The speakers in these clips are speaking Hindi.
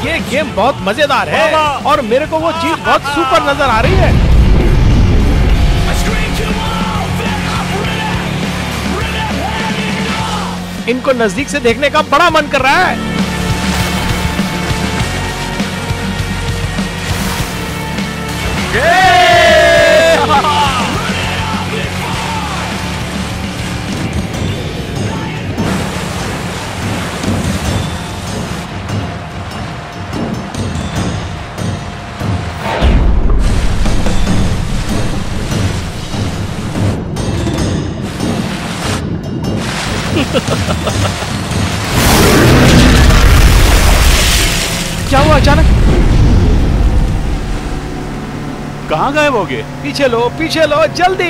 ये गेम बहुत मजेदार है और मेरे को वो चीज बहुत सुपर नजर आ रही है। इनको नजदीक से देखने का बड़ा मन कर रहा है। क्या हुआ अचानक? कहाँ गायब हो गए? पीछे लो जल्दी।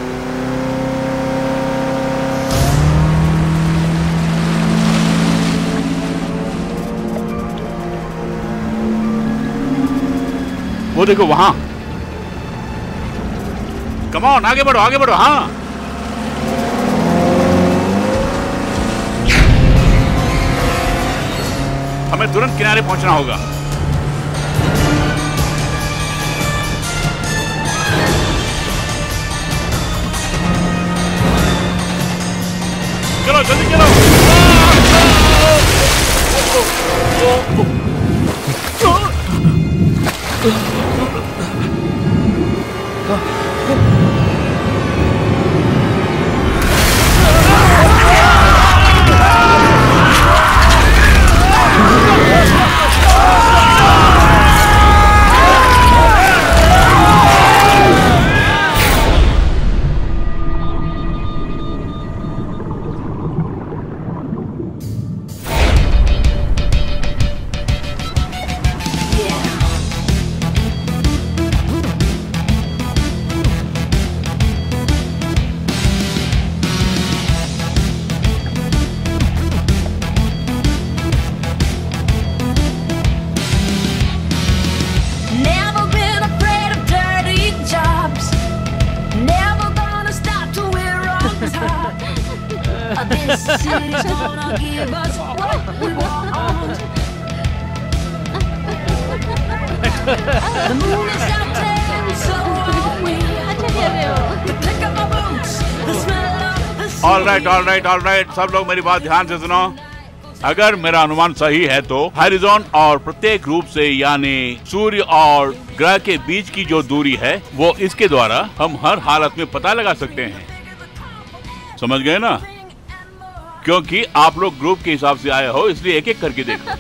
वो देखो वहां। कम ऑन, आगे बढ़ो। हाँ, हमें तुरंत किनारे पहुंचना होगा। चलो जल्दी चलो। ऑल राइट, सब लोग मेरी बात ध्यान से सुनो। अगर मेरा अनुमान सही है तो हॉरिजॉन और प्रत्येक रूप से यानी सूर्य और ग्रह के बीच की जो दूरी है वो इसके द्वारा हम हर हालत में पता लगा सकते हैं। समझ गए ना? क्योंकि आप लोग ग्रुप के हिसाब से आए हो, इसलिए एक एक करके देखो।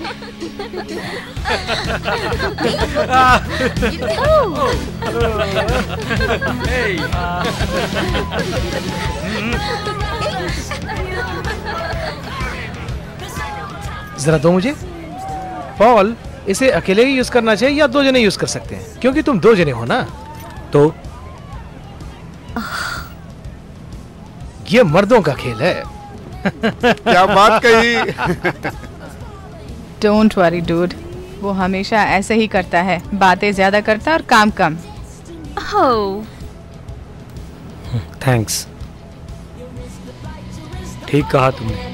जरा दो मुझे। पॉल, इसे अकेले ही यूज करना चाहिए या दो जने यूज कर सकते हैं? क्योंकि तुम दो जने हो ना। तो ये मर्दों का खेल है। क्या बात कही। डोंट वरी डूड, वो हमेशा ऐसे ही करता है, बातें ज्यादा करता और काम कम। थैंक्स, ठीक कहा तुमने।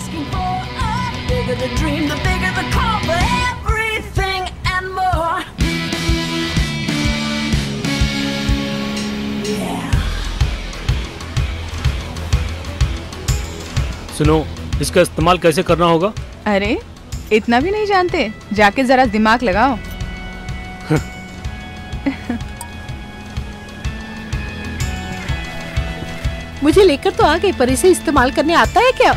सुनो, इसका इस्तेमाल कैसे करना होगा? अरे इतना भी नहीं जानते? जाके जरा दिमाग लगाओ। मुझे लेकर तो आ गए, पर इसे इस्तेमाल करने आता है क्या?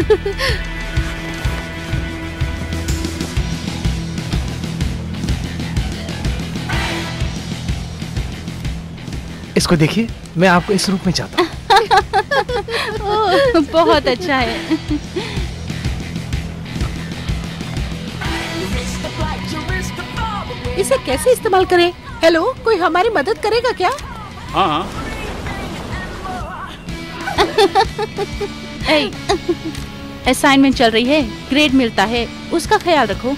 इसको देखिए, मैं आपको इस रूप में चाहता हूँ। बहुत अच्छा है। इसे कैसे इस्तेमाल करें? हेलो, कोई हमारी मदद करेगा क्या? हाँ। असाइनमेंट चल रही है, ग्रेड मिलता है, उसका ख्याल रखो।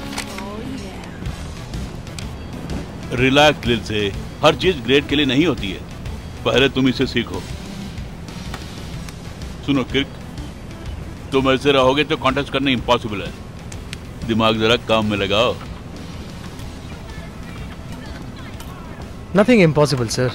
रिलैक्स लिल से, हर चीज ग्रेड के लिए नहीं होती है, पहले तुम इसे सीखो। सुनो किर्क, तुम ऐसे रहोगे तो कॉन्टेस्ट करना इम्पॉसिबल है। दिमाग जरा काम में लगाओ। Nothing impossible sir.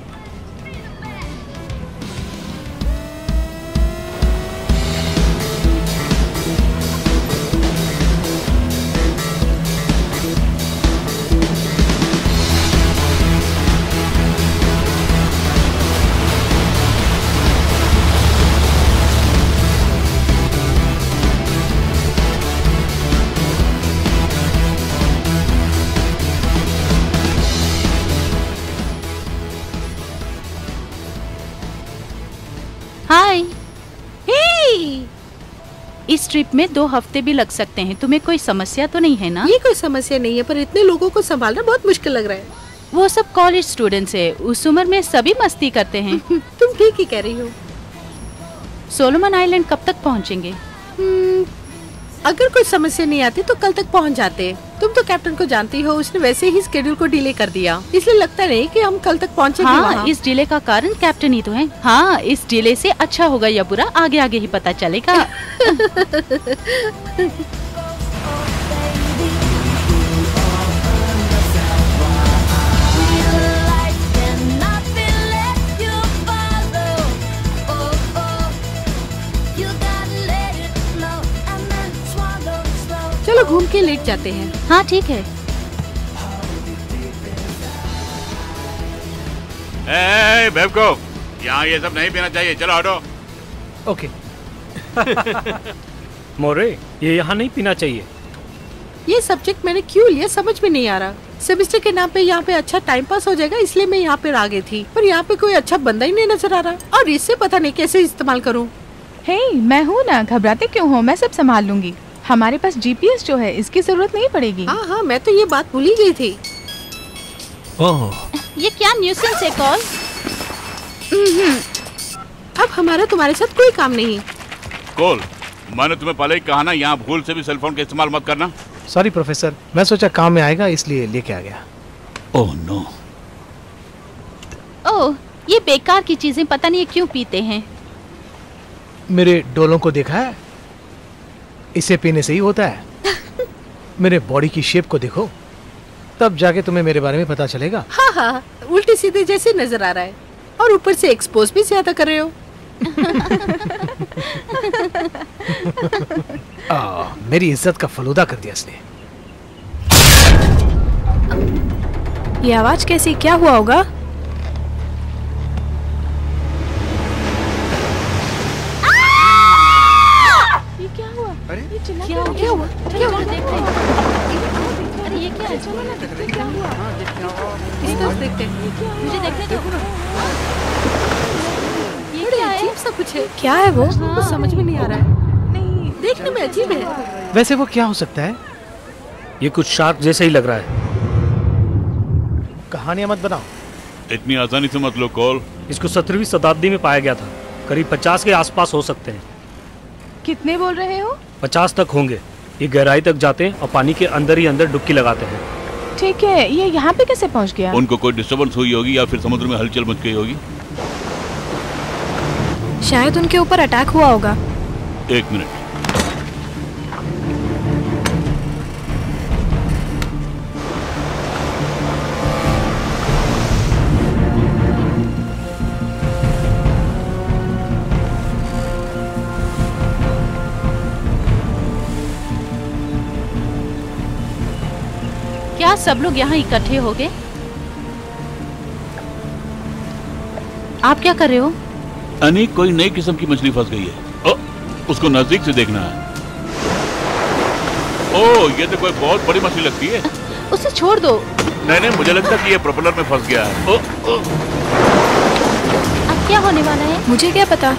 Hi, hey, इस ट्रिप में 2 हफ्ते भी लग सकते हैं। तुम्हें कोई समस्या तो नहीं है ना? ये कोई समस्या नहीं है, पर इतने लोगों को संभालना बहुत मुश्किल लग रहा है। वो सब कॉलेज स्टूडेंट्स है, उस उम्र में सभी मस्ती करते हैं। तुम ठीक ही कह रही हो। सोलोमन आइलैंड कब तक पहुंचेंगे? अगर कोई समस्या नहीं आती तो कल तक पहुंच जाते। तुम तो कैप्टन को जानती हो, उसने वैसे ही शेड्यूल को डिले कर दिया, इसलिए लगता नहीं कि हम कल तक पहुंचेंगे हाँ, वहाँ। इस डिले का कारण कैप्टन ही तो है। हाँ, इस डिले से अच्छा होगा या बुरा आगे आगे ही पता चलेगा। चलो घूम के लेट जाते हैं। हाँ ठीक है। बेवकूफ, यहाँ ये सब नहीं पीना चाहिए, चलो हटो। ओके। मोरे, ये यहाँ नहीं पीना चाहिए। ये सब्जेक्ट मैंने क्यों लिया समझ में नहीं आ रहा। सेमेस्टर के नाम पे यहाँ पे अच्छा टाइम पास हो जाएगा, इसलिए मैं यहाँ पे आ गई थी, पर यहाँ पे कोई अच्छा बंदा ही नहीं नजर आ रहा और इससे पता नहीं कैसे इस्तेमाल करूँ। हे, मैं हूँ ना, घबराते क्यों हो? मैं सब संभाल लूंगी। हमारे पास जीपीएस जो है, इसकी जरूरत नहीं पड़ेगी। हाँ हाँ, मैं तो ये बात भूल ही गई थी। ओह, ये क्या न्यूसेंस है कॉल? अब हमारा तुम्हारे साथ कोई काम नहीं। कोल, मैंने तुम्हें पहले ही कहा ना, यहाँ भूल से भी सेलफोन का इस्तेमाल मत करना। सॉरी प्रोफेसर, मैं सोचा काम में आएगा इसलिए लेके आ गया। Oh no. ओह, ये बेकार की चीजें पता नहीं क्यों पीते हैं। मेरे डोलों को देखा है? इसे पीने से ही होता है। मेरे बॉडी की शेप को देखो, तब जाके तुम्हें मेरे बारे में पता चलेगा। हाँ हाँ, उल्टे सीधे जैसे नजर आ रहा है और ऊपर से एक्सपोज भी ज्यादा कर रहे हो। मेरी इज्जत का फलूदा कर दिया इसने। ये आवाज कैसी? क्या हुआ होगा? ये क्या हुआ? अरे ये चिल्ला क्या क्या हुआ? क्या हुआ? देखते हैं। अरे ये क्या है? क्या हुआ? इस तरफ देखते हैं। मुझे देखने दो। ये बड़े क्या है? अजीब सा कुछ है, क्या है वो? कुछ समझ में नहीं आ रहा है। नहीं, देखने में अजीब है। वैसे वो क्या हो सकता है? ये कुछ शार्क जैसे ही लग रहा है। कहानियां मत बनाओ। इतनी आसानी से मत लो कोल। इसको 17वीं शताब्दी में पाया गया था। करीब 50 के आसपास हो सकते हैं। कितने बोल रहे हो? 50 तक होंगे। ये गहराई तक जाते हैं और पानी के अंदर ही अंदर डुबकी लगाते हैं। ठीक है, ये यहाँ पे कैसे पहुँच गया? उनको कोई डिस्टर्बेंस हुई होगी या फिर समुद्र में हलचल मच गई होगी। शायद उनके ऊपर अटैक हुआ होगा। 1 मिनट। क्या सब लोग यहाँ इकट्ठे हो गए? आप क्या कर रहे हो? अनी, कोई नई किस्म की मछली फंस गई है। उसको नजदीक से देखना है। ओह, ये तो कोई बहुत बड़ी मछली लगती है। उसे छोड़ दो। नहीं, मुझे लगता कि ये प्रोपेलर में फंस गया है। अब क्या होने वाला है? मुझे क्या पता।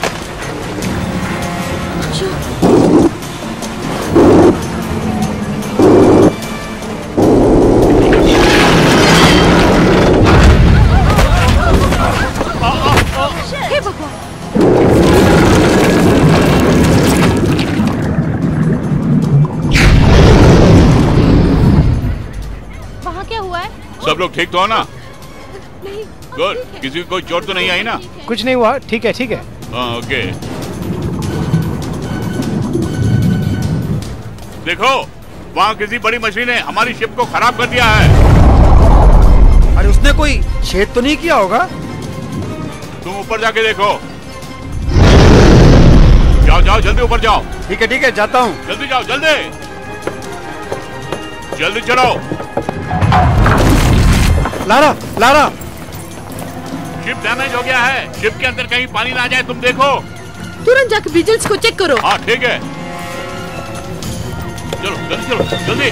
वहाँ क्या हुआ है? सब लोग ठीक तो हो ना? गुड। किसी को कोई चोट तो नहीं आई ना? कुछ नहीं हुआ। ठीक है, ठीक है। हाँ, ओके। देखो, वहाँ किसी बड़ी मछली ने हमारी शिप को खराब कर दिया है। अरे उसने कोई छेद तो नहीं किया होगा? तुम ऊपर जाके देखो। जाओ जाओ जल्दी ऊपर जाओ। ठीक है जाता हूँ। जल्दी जाओ जल्दी। जल्दी चलो। लारा शिप डैमेज हो गया है। शिप के अंदर कहीं पानी ना जाए, तुम देखो। तुरंत जाकर विजिलेंस को चेक करो। हाँ ठीक है, चलो जल्दी जल्दी।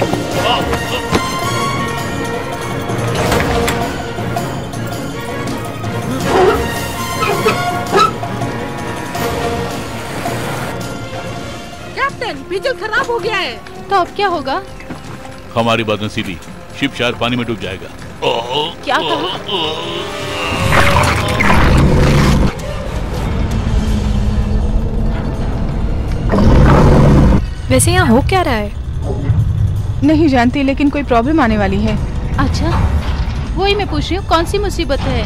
कैप्टन, विजिल खराब हो गया है। तो अब क्या होगा? हमारी बात सीधी, शिप शायद पानी में डूब जाएगा। क्या कहा? वैसे यहाँ हो क्या रहा है? नहीं जानती, लेकिन कोई प्रॉब्लम आने वाली है। अच्छा, वही मैं पूछ रही हूँ, कौन सी मुसीबत है?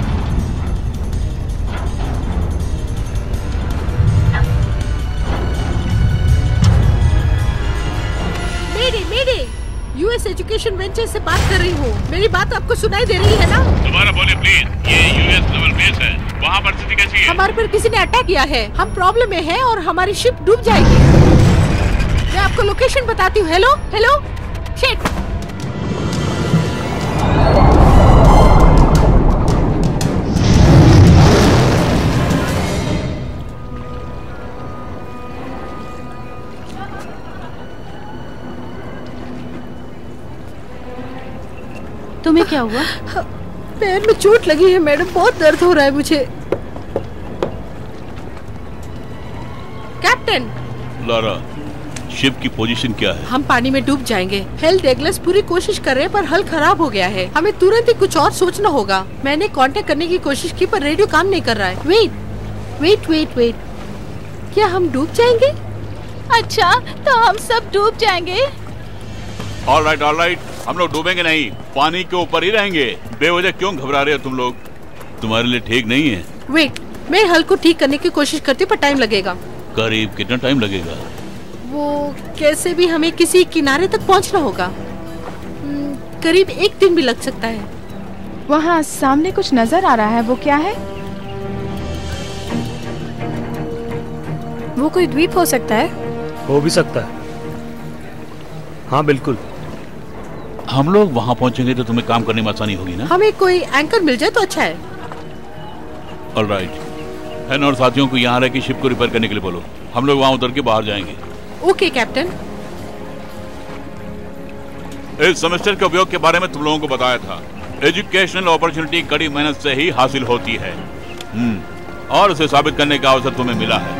मेरे यूएस एजुकेशन वेंचर से बात कर रही हूँ। मेरी बात आपको सुनाई दे रही है ना? दोबारा बोले प्लीज। ये यूएस नेवल बेस है, वहाँ परिस्थिति कैसी है? हमारे पर किसी ने अटैक किया है, हम प्रॉब्लम में हैं और हमारी शिप डूब जाएगी। मैं आपको लोकेशन बताती हूँ। Hello shit. तुम्हें क्या हुआ? पैर में चोट लगी है मैडम, बहुत दर्द हो रहा है मुझे। कैप्टन। लारा, शिप की पोजीशन क्या है? हम पानी में डूब जाएंगे। हेल डेगलस पूरी कोशिश कर रहे हैं पर हल खराब हो गया है। हमें तुरंत ही कुछ और सोचना होगा। मैंने कांटेक्ट करने की कोशिश की पर रेडियो काम नहीं कर रहा है। वेट, क्या हम डूब जाएंगे? अच्छा, तो हम सब डूब जाएंगे। ऑल राइट, हम लोग डूबेंगे नहीं, पानी के ऊपर ही रहेंगे। बेवजह क्यों घबरा रहे हो तुम लोग? तुम्हारे लिए ठीक नहीं है। वेट, मैं हल को ठीक करने की कोशिश करती हूँ पर टाइम लगेगा। करीब कितना टाइम लगेगा? वो कैसे भी हमें किसी किनारे तक पहुँचना होगा। करीब 1 दिन भी लग सकता है। वहाँ सामने कुछ नजर आ रहा है, वो क्या है? वो कोई द्वीप हो सकता है। हो भी सकता है। हाँ बिल्कुल। हम लोग वहाँ पहुँचेंगे तो तुम्हें काम करने में आसानी होगी ना? हमें कोई एंकर मिल जाए तो अच्छा है। ऑल राइट, हैन और साथियों को यहाँ रह के शिप को रिपेयर करने के लिए बोलो। हम लोग वहाँ उतर के बाहर जाएंगे। Okay captain. इस सेमेस्टर के उपयोग के बारे में तुम लोगों को बताया था। एजुकेशनल अपॉर्चुनिटी कड़ी मेहनत से ही हासिल होती है, और उसे साबित करने का अवसर तुम्हें मिला है।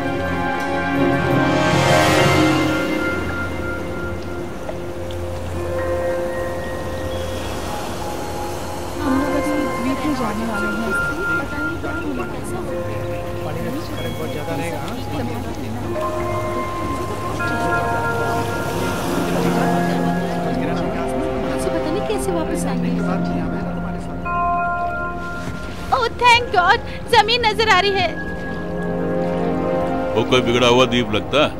ओह थैंक गॉड, जमीन नजर आ रही है। वो कोई बिगड़ा हुआ द्वीप लगता है।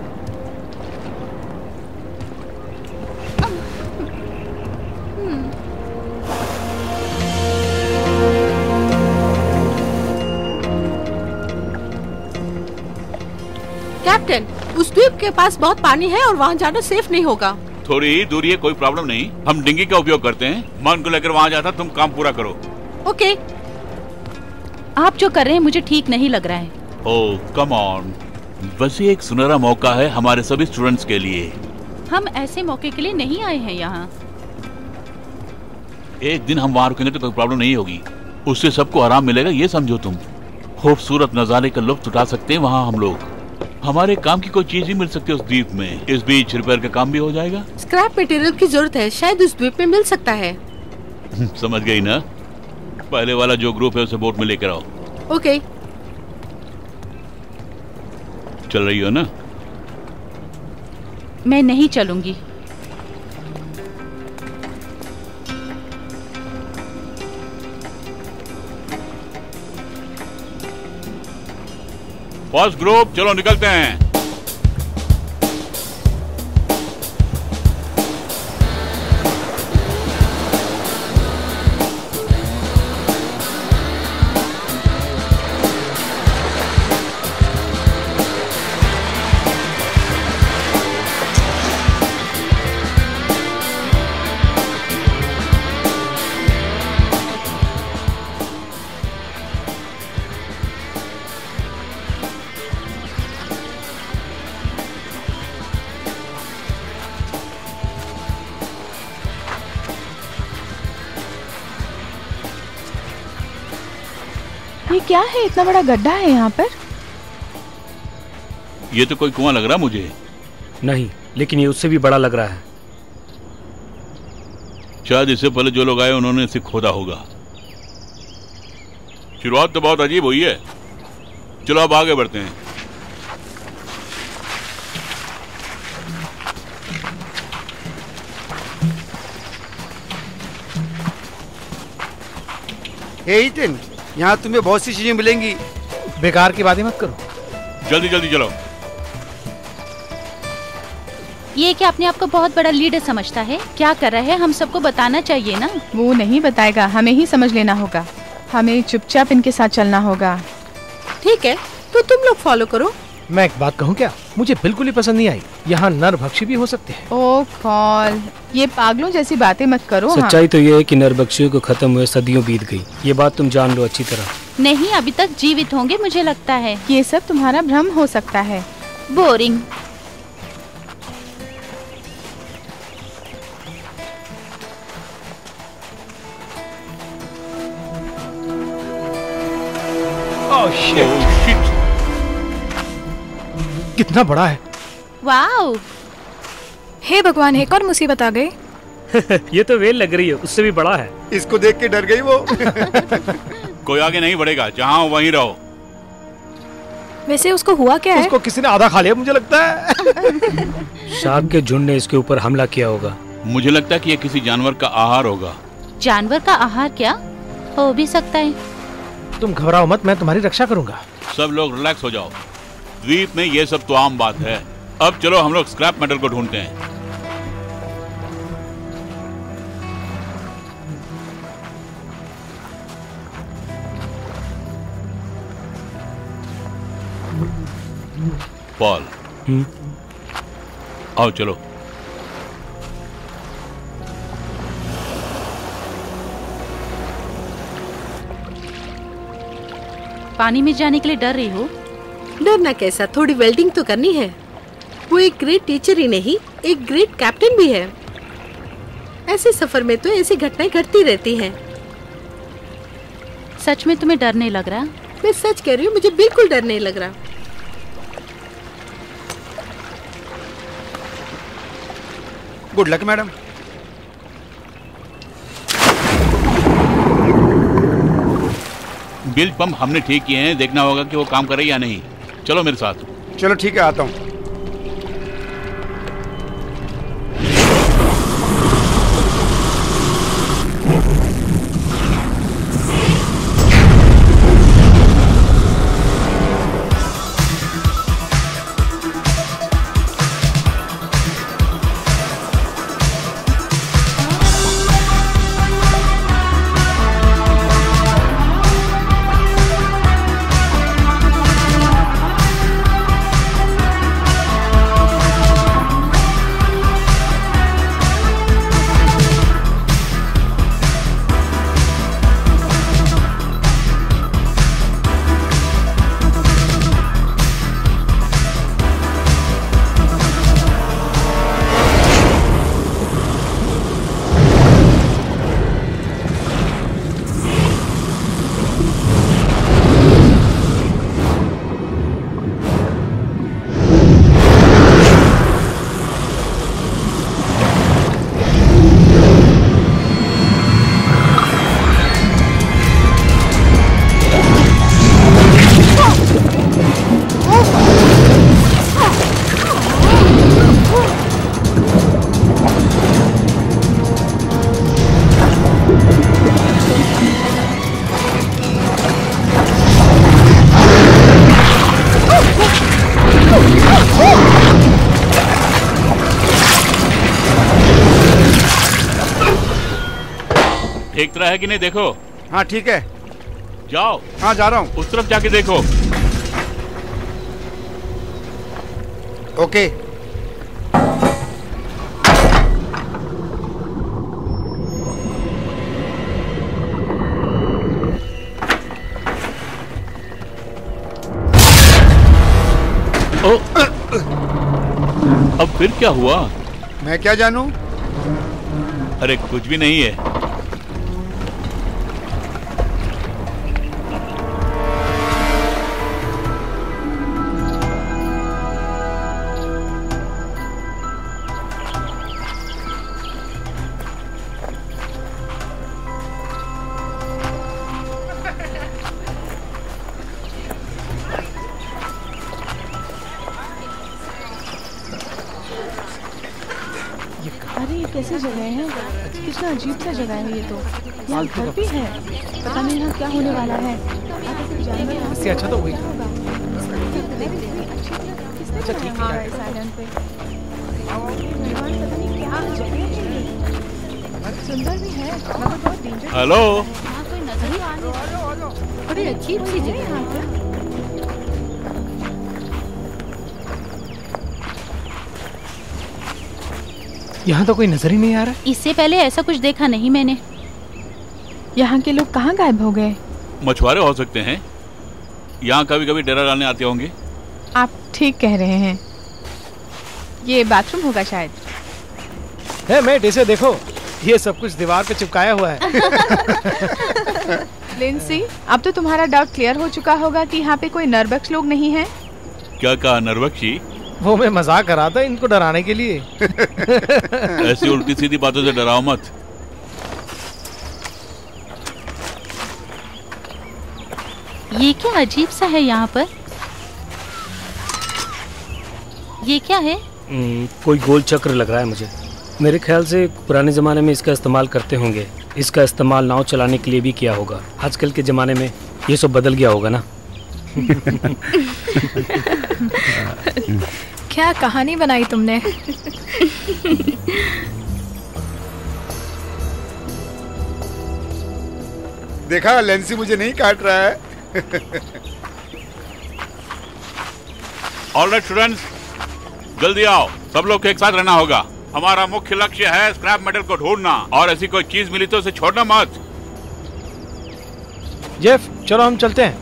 कैप्टन, उस द्वीप के पास बहुत पानी है और वहाँ जाना सेफ नहीं होगा। थोड़ी ही दूरी है, कोई प्रॉब्लम नहीं। हम डिंगी का उपयोग करते हैं। मन को लेकर वहाँ जाता, तुम काम पूरा करो। ओके। आप जो कर रहे हैं मुझे ठीक नहीं लग रहा है। ओह कम ऑन, वैसे एक सुनहरा मौका है हमारे सभी स्टूडेंट्स के लिए। हम ऐसे मौके के लिए नहीं आए हैं यहाँ। एक दिन हम वहाँ रुकेंगे तो कोई प्रॉब्लम नहीं होगी। उससे सबको आराम मिलेगा, ये समझो तुम। खूबसूरत नजारे का लुत्फ उठा सकते हैं वहाँ हम लोग। हमारे काम की कोई चीज ही मिल सकती है उस द्वीप में। इस बीच रिपेयर का काम भी हो जाएगा। स्क्रैप मटेरियल की जरूरत है, शायद उस द्वीप में मिल सकता है। समझ गई ना? पहले वाला जो ग्रुप है उसे बोट में लेकर आओ। ओके। चल रही हो ना? मैं नहीं चलूंगी। फर्स्ट ग्रुप, चलो निकलते हैं। ये क्या है? इतना बड़ा गड्ढा है यहाँ पर। ये तो कोई कुआं लग रहा मुझे। नहीं, लेकिन ये उससे भी बड़ा लग रहा है। शायद इससे पहले जो लोग आए उन्होंने इसे खोदा होगा। शुरुआत तो बहुत अजीब हुई है। चलो अब आगे बढ़ते हैं। हे ईथन, यहाँ तुम्हें बहुत सी चीजें मिलेंगी। बेकार की बातें मत करो। जल्दी जल्दी चलो। ये क्या अपने आप को बहुत बड़ा लीडर समझता है? क्या कर रहा है? हम सबको बताना चाहिए ना। वो नहीं बताएगा, हमें ही समझ लेना होगा। हमें चुपचाप इनके साथ चलना होगा। ठीक है, तो तुम लोग फॉलो करो। मैं एक बात कहूँ क्या? मुझे बिल्कुल ही पसंद नहीं आई। यहाँ नरभक्षी भी हो सकते हैं। ओ कॉल, ये पागलों जैसी बातें मत करो। सच्चाई तो ये है कि नरभक्षियों को खत्म हुए सदियों बीत गई। ये बात तुम जान लो अच्छी तरह। नहीं, अभी तक जीवित होंगे मुझे लगता है। ये सब तुम्हारा भ्रम हो सकता है। बोरिंग। Oh shit. कितना बड़ा है। वाओ। हे भगवान, एक और मुसीबत आ गई। ये तो वेल लग रही है, उससे भी बड़ा है। इसको देख के डर गई वो। कोई आगे नहीं बढ़ेगा, जहाँ हो वहीं रहो। वैसे उसको हुआ क्या है? उसको किसी ने आधा खा लिया मुझे लगता है। शार्क के झुंड ने इसके ऊपर हमला किया होगा। मुझे लगता है कि ये किसी जानवर का आहार होगा। जानवर का आहार क्या? हो भी सकता है। तुम घबराओ मत, मैं तुम्हारी रक्षा करूंगा। सब लोग रिलैक्स हो जाओ। द्वीप में ये सब तो आम बात है। अब चलो हम लोग स्क्रैप मेटल को ढूंढते हैं। पॉल, आओ चलो। पानी में जाने के लिए डर रही हो? डरना कैसा, थोड़ी वेल्डिंग तो करनी है। वो एक ग्रेट टीचर ही नहीं, एक ग्रेट कैप्टन भी है। ऐसे सफर में तो ऐसी घटनाएं घटती रहती हैं। सच में तुम्हें डर नहीं लग रहा? मैं सच कह रही हूँ, मुझे बिल्कुल डर नहीं लग रहा। Good luck madam. Bilge pump हमने ठीक किए हैं, देखना होगा कि वो काम करे या नहीं। चलो मेरे साथ। चलो ठीक है, आता हूँ। ठीक तरह है कि नहीं देखो। हाँ ठीक है, जाओ। हाँ जा रहा हूँ। उस तरफ जाके देखो। ओके। अब फिर क्या हुआ? मैं क्या जानूं? अरे कुछ भी नहीं है। कैसी जगह है? कितना अजीब सा जगह है ये तो। यहाँ घर भी है, पता नहीं यहाँ क्या होने वाला है। इससे अच्छा तो वही। अच्छा ठीक है। सुंदर भी है मगर बहुत डेंजर। हेलो, बड़ी अजीब सी जगह है। यहाँ तो कोई नजर ही नहीं आ रहा। इससे पहले ऐसा कुछ देखा नहीं मैंने। यहाँ के लोग कहाँ गायब हो गए? मछुआरे हो सकते हैं, यहाँ कभी कभी डेरा डालने आते होंगे। आप ठीक कह रहे हैं, ये बाथरूम होगा शायद। है मेट, इसे देखो, ये सब कुछ दीवार पे चिपकाया हुआ है। लिंसी, अब तो तुम्हारा डाउट क्लियर हो चुका होगा कि यहाँ पे कोई नरबख्श लोग नहीं हैं। क्या कहा नरबख्शी? वो मैं मजाक कर रहा था इनको डराने के लिए। ऐसी उल्टी सीधी बातों से डराओ मत। ये क्या अजीब सा है यहाँ पर? ये क्या है? कोई गोल चक्र लग रहा है मुझे। मेरे ख्याल से पुराने ज़माने में इसका इस्तेमाल करते होंगे। इसका इस्तेमाल नाव चलाने के लिए भी किया होगा। आजकल के ज़माने में ये सब बदल गया होगा ना। क्या कहानी बनाई तुमने। देखा, लेंसी मुझे नहीं काट रहा है। ऑलराइट स्टूडेंट्स, जल्दी आओ, सब लोग को एक साथ रहना होगा। हमारा मुख्य लक्ष्य है स्क्रैप मेटल को ढूंढना, और ऐसी कोई चीज मिली तो उसे छोड़ना मत। जेफ, चलो हम चलते हैं।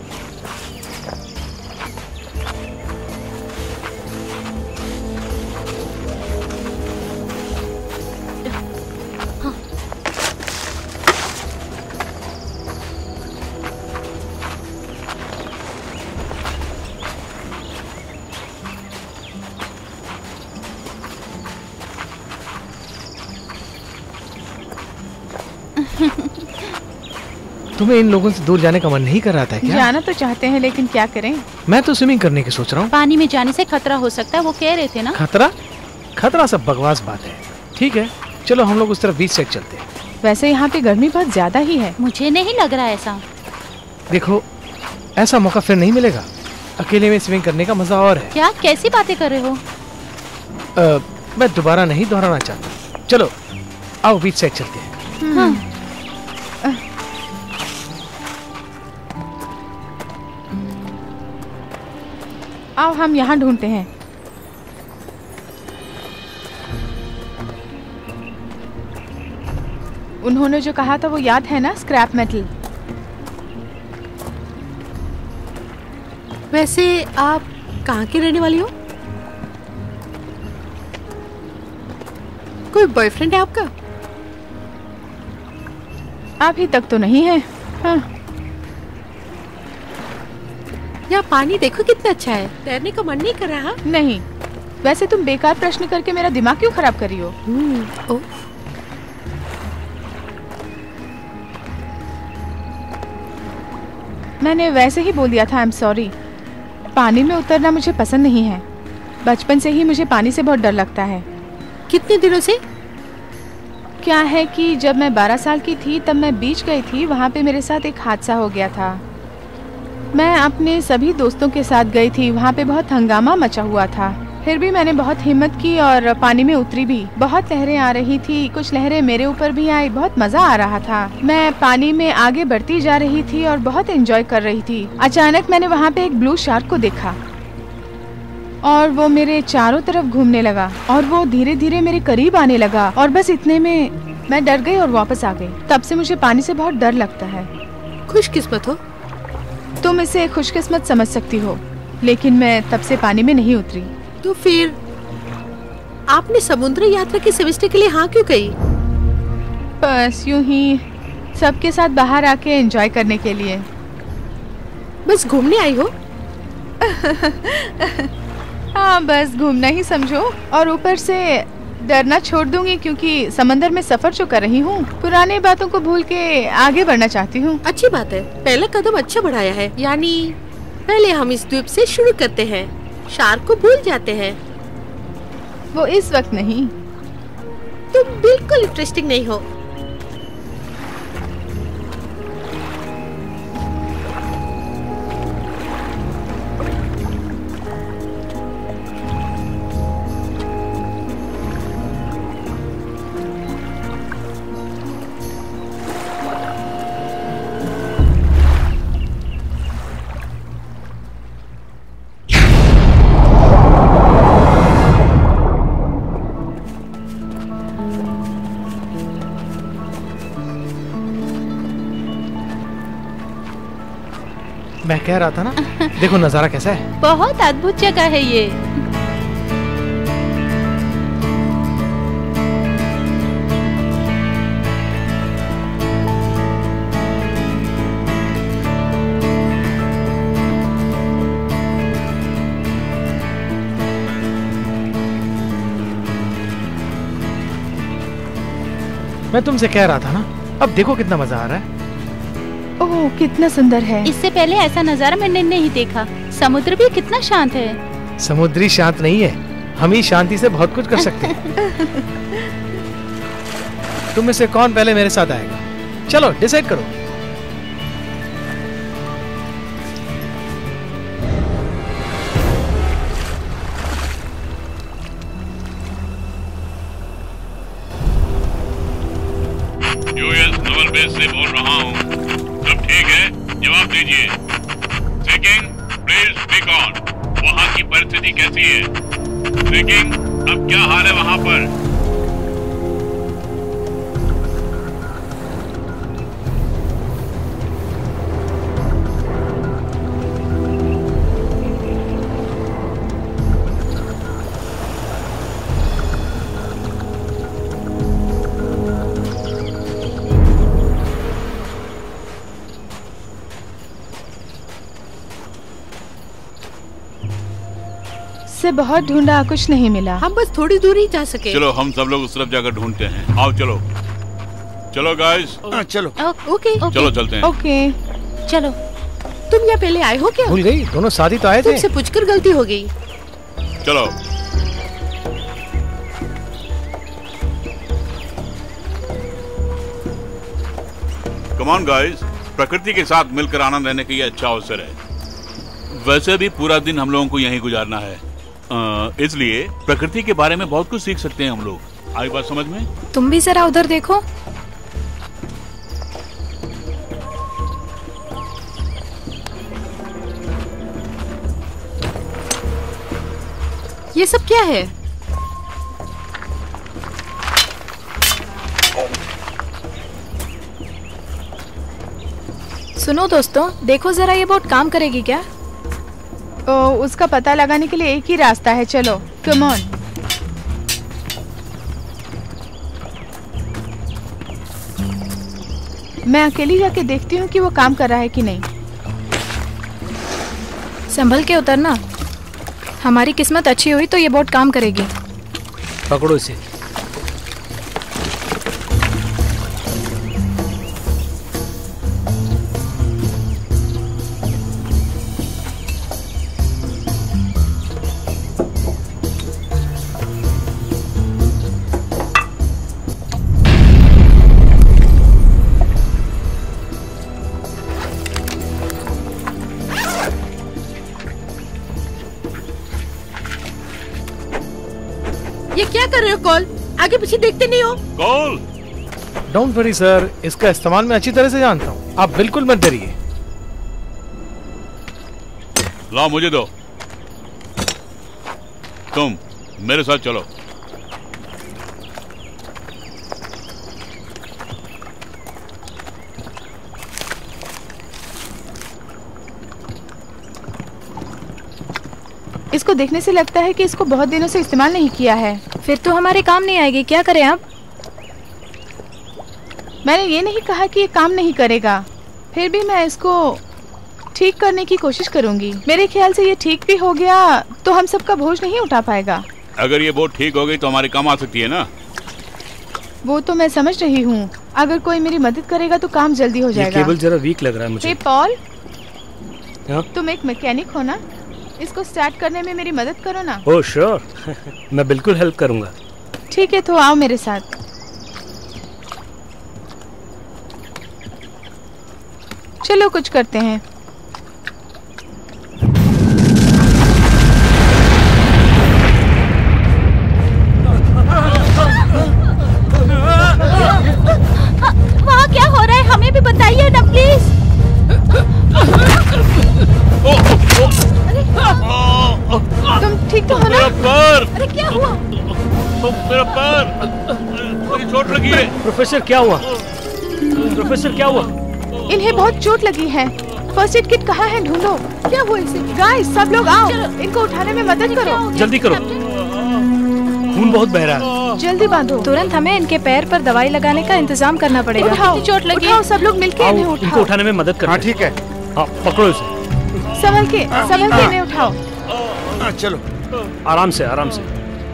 तुम्हें इन लोगों से दूर जाने का मन नहीं कर रहा था क्या? जाना तो चाहते हैं लेकिन क्या करें। मैं तो स्विमिंग करने की सोच रहा हूँ। पानी में जाने से खतरा हो सकता है, वो कह रहे थे ना। खतरा? खतरा सब बकवास बात है। ठीक है, चलो हम लोग उस तरफ बीच से चलते हैं। वैसे यहाँ पे गर्मी बहुत ज्यादा ही है। मुझे नहीं लग रहा ऐसा। देखो, ऐसा मौका फिर नहीं मिलेगा। अकेले में स्विमिंग करने का मजा और है। क्या कैसी बातें कर रहे हो? मैं दोबारा नहीं दोहराना चाहता। चलो आओ बीच साइड चलते हैं। हाँ। आओ हम यहाँ ढूंढते हैं। उन्होंने जो कहा था वो याद है ना, स्क्रैप मेटल। वैसे आप कहाँ की रहने वाली हो? कोई बॉयफ्रेंड है आपका? अभी तक तो नहीं है। हाँ। यहाँ पानी देखो कितना अच्छा है, तैरने का मन नहीं कर रहा? नहीं। वैसे तुम बेकार प्रश्न करके मेरा दिमाग क्यों खराब कर रही हो? ओह। मैंने वैसे ही बोल दिया था, आई एम सॉरी। पानी में उतरना मुझे पसंद नहीं है। बचपन से ही मुझे पानी से बहुत डर लगता है। कितने दिनों से? क्या है कि जब मैं 12 साल की थी तब मैं बीच गई थी। वहाँ पे मेरे साथ एक हादसा हो गया था। मैं अपने सभी दोस्तों के साथ गई थी। वहाँ पे बहुत हंगामा मचा हुआ था। फिर भी मैंने बहुत हिम्मत की और पानी में उतरी भी। बहुत लहरें आ रही थी, कुछ लहरें मेरे ऊपर भी आई। बहुत मजा आ रहा था। मैं पानी में आगे बढ़ती जा रही थी और बहुत एंजॉय कर रही थी। अचानक मैंने वहाँ पे एक ब्लू शार्क को देखा और वो मेरे चारों तरफ घूमने लगा और वो धीरे धीरे मेरे करीब आने लगा और बस इतने में मैं डर गई और वापस आ गई। तब से मुझे पानी से बहुत डर लगता है। खुशकिस्मत हो। तुम इसे खुशकिस्मत समझ सकती हो, लेकिन मैं तब से पानी में नहीं उतरी। तो फिर आपने समुद्री यात्रा के सेमेस्टर के लिए हाँ क्यों कही? बस यूं ही सबके साथ बाहर आके एंजॉय करने के लिए। बस घूमने आई हो? हाँ, बस घूमना ही समझो। और ऊपर से डरना छोड़ दूंगी क्योंकि समंदर में सफर जो कर रही हूँ, पुरानी बातों को भूल के आगे बढ़ना चाहती हूँ। अच्छी बात है, पहला कदम अच्छा बढ़ाया है। यानी पहले हम इस द्वीप से शुरू करते हैं, शार्क को भूल जाते हैं। वो इस वक्त नहीं। तुम बिल्कुल इंटरेस्टिंग नहीं हो। मैं कह रहा था ना, देखो नजारा कैसा है। बहुत अद्भुत जगह है ये। मैं तुमसे कह रहा था ना, अब देखो कितना मजा आ रहा है। ओह कितना सुंदर है। इससे पहले ऐसा नजारा मैंने नहीं देखा। समुद्र भी कितना शांत है। समुद्री शांत नहीं है, हम ही शांति से बहुत कुछ कर सकते हैं। तुम में से कौन पहले मेरे साथ आएगा? चलो डिसाइड करो। यूएस नवल बेस से बोल रहा हूँ। सब ठीक है? जवाब दीजिए। Speaking, please speak on. वहाँ की परिस्थिति कैसी है? स्पीकिंग, अब क्या हाल है वहाँ पर? से बहुत ढूंढा, कुछ नहीं मिला। हम बस थोड़ी दूर ही जा सके। चलो हम सब लोग उस तरफ जाकर ढूंढते हैं। आओ चलो। चलो गाइस। चलो। ओके। चलो चलते हैं। ओके चलो। तुम यहाँ पहले आए हो क्या? भूल गई, दोनों साथ ही तो आए थे। तुमसे पूछकर गलती हो गई। चलो। कम ऑन गाइस, प्रकृति के साथ मिलकर आनंद लेने का ये अच्छा अवसर है। वैसे भी पूरा दिन हम लोगों को यहीं गुजारना है, इसलिए प्रकृति के बारे में बहुत कुछ सीख सकते हैं हम लोग। आई बात समझ में? तुम भी जरा उधर देखो। ये सब क्या है? सुनो दोस्तों, देखो जरा ये बोट काम करेगी क्या? उसका पता लगाने के लिए एक ही रास्ता है, चलो कम ऑन। मैं अकेली जाके देखती हूँ कि वो काम कर रहा है कि नहीं। संभल के उतरना। हमारी किस्मत अच्छी हुई तो ये बोट काम करेगी। पकड़ो इसे। ये क्या कर रहे हो कॉल? आगे पीछे देखते नहीं हो? कॉल। डोंट वरी सर, इसका इस्तेमाल मैं अच्छी तरह से जानता हूँ, आप बिल्कुल मत डरिए। लाओ मुझे दो। तुम मेरे साथ चलो। इसको देखने से लगता है कि इसको बहुत दिनों से इस्तेमाल नहीं किया है। फिर तो हमारे काम नहीं आएगी, क्या करें अब? मैंने ये नहीं कहा कि ये काम नहीं करेगा, फिर भी मैं इसको ठीक करने की कोशिश करूंगी। मेरे ख्याल से ये ठीक भी हो गया तो हम सबका बोझ नहीं उठा पाएगा। अगर ये बोट ठीक हो गई तो हमारे काम आ सकती है ना? वो तो मैं समझ रही हूँ, अगर कोई मेरी मदद करेगा तो काम जल्दी हो ये जाएगा। केबल जरा वीक लग रहा है मुझे। हे पॉल, हाँ? तुम एक मैकेनिक हो ना, इसको स्टार्ट करने में मेरी मदद करो ना। ओह श्योर, मैं बिल्कुल हेल्प करूंगा। ठीक है तो आओ मेरे साथ। चलो कुछ करते हैं। वहाँ क्या हो रहा है, हमें भी बताइए ना प्लीज। तुम ठीक तो हो ना? अरे क्या हुआ? मेरा पैर, मुझे चोट लगी है। प्रोफेसर क्या हुआ? प्रोफेसर क्या हुआ? इन्हें बहुत चोट लगी है। फर्स्ट एड किट कहाँ है? ढूंढो। क्या हुआ इसे? गाइस सब लोग आओ, इनको उठाने में मदद करो। जल्दी करो, खून बहुत बह रहा है। जल्दी बांधो। तुरंत हमें इनके पैर पर दवाई लगाने का इंतजाम करना पड़ेगा। उठाओ, चोट लगी। उठाओ सब लोग मिलके इन्हें इनको उठाओ। उठाने में मदद करो। हाँ ठीक है। हाँ पकड़ो इसे। संभल के इन्हें उठाओ। चलो आराम से आराम से।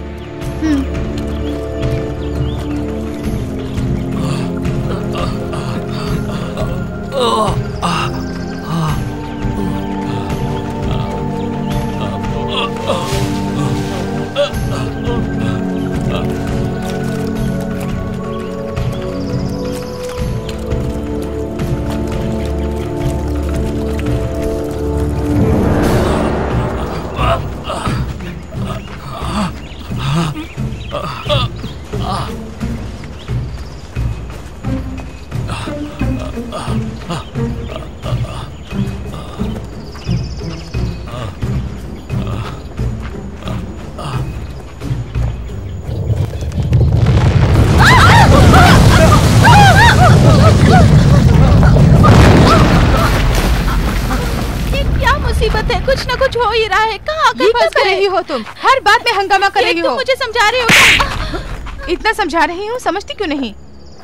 कुछ ना कुछ हो ही रहा है। कहाँ आकर ये फंस कर रही हो तुम? हर बात में हंगामा कर रही तुम हो। मुझे समझा रही हो। इतना समझा रही हूँ, समझती क्यों नहीं?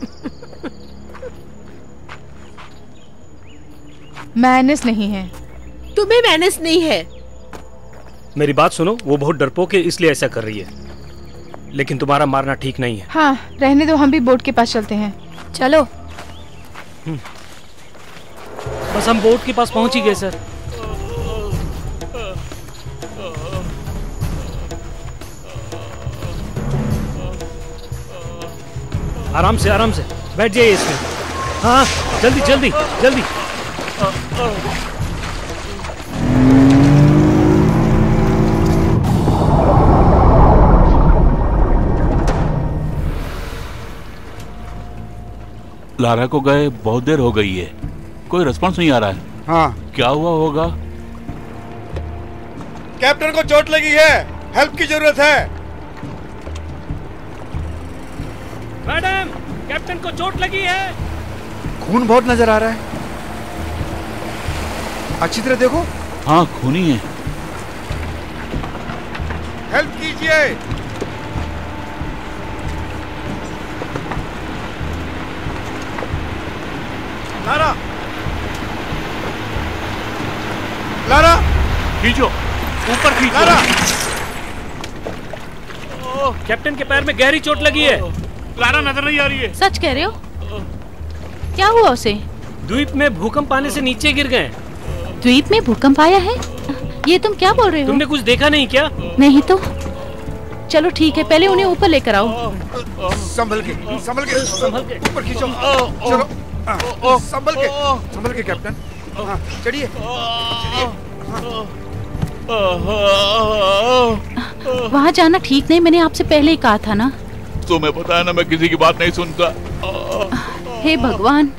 मैनेस नहीं है। तुम्हें मैनेस नहीं है। मेरी बात सुनो, वो बहुत डरपोक है इसलिए ऐसा कर रही है, लेकिन तुम्हारा मारना ठीक नहीं है। हाँ रहने दो, हम भी बोर्ड के पास चलते हैं। चलो। बस हम बोर्ड के पास पहुंच ही गए सर। आराम से बैठ जाइए इसमें। हाँ जल्दी जल्दी जल्दी। लारा को गए बहुत देर हो गई है, कोई रिस्पॉन्स नहीं आ रहा है। हाँ क्या हुआ होगा? कैप्टन को चोट लगी है, हेल्प की जरूरत है। मैडम, कैप्टन को चोट लगी है। खून बहुत नजर आ रहा है, अच्छी तरह देखो। हाँ खूनी है। हेल्प कीजिए। लारा, लारा, खींचो, ऊपर खींचो। लारा, कैप्टन के पैर में गहरी चोट लगी है। लारा नजर नहीं आ रही है। सच कह रहे हो? क्या हुआ उसे? द्वीप में भूकंप आने से नीचे गिर गए। द्वीप में भूकंप आया है? ये तुम क्या बोल रहे हो? तुमने कुछ देखा नहीं क्या? नहीं तो। चलो ठीक है, पहले उन्हें ऊपर लेकर आओ। संभल के ऊपर खींचो। चलो संभल के कैप्टन। हाँ, चढ़िए। वहाँ जाना ठीक नहीं, मैंने आपसे पहले ही कहा था ना। तुम्हें पता है ना, मैं किसी की बात नहीं सुनता। हे भगवान,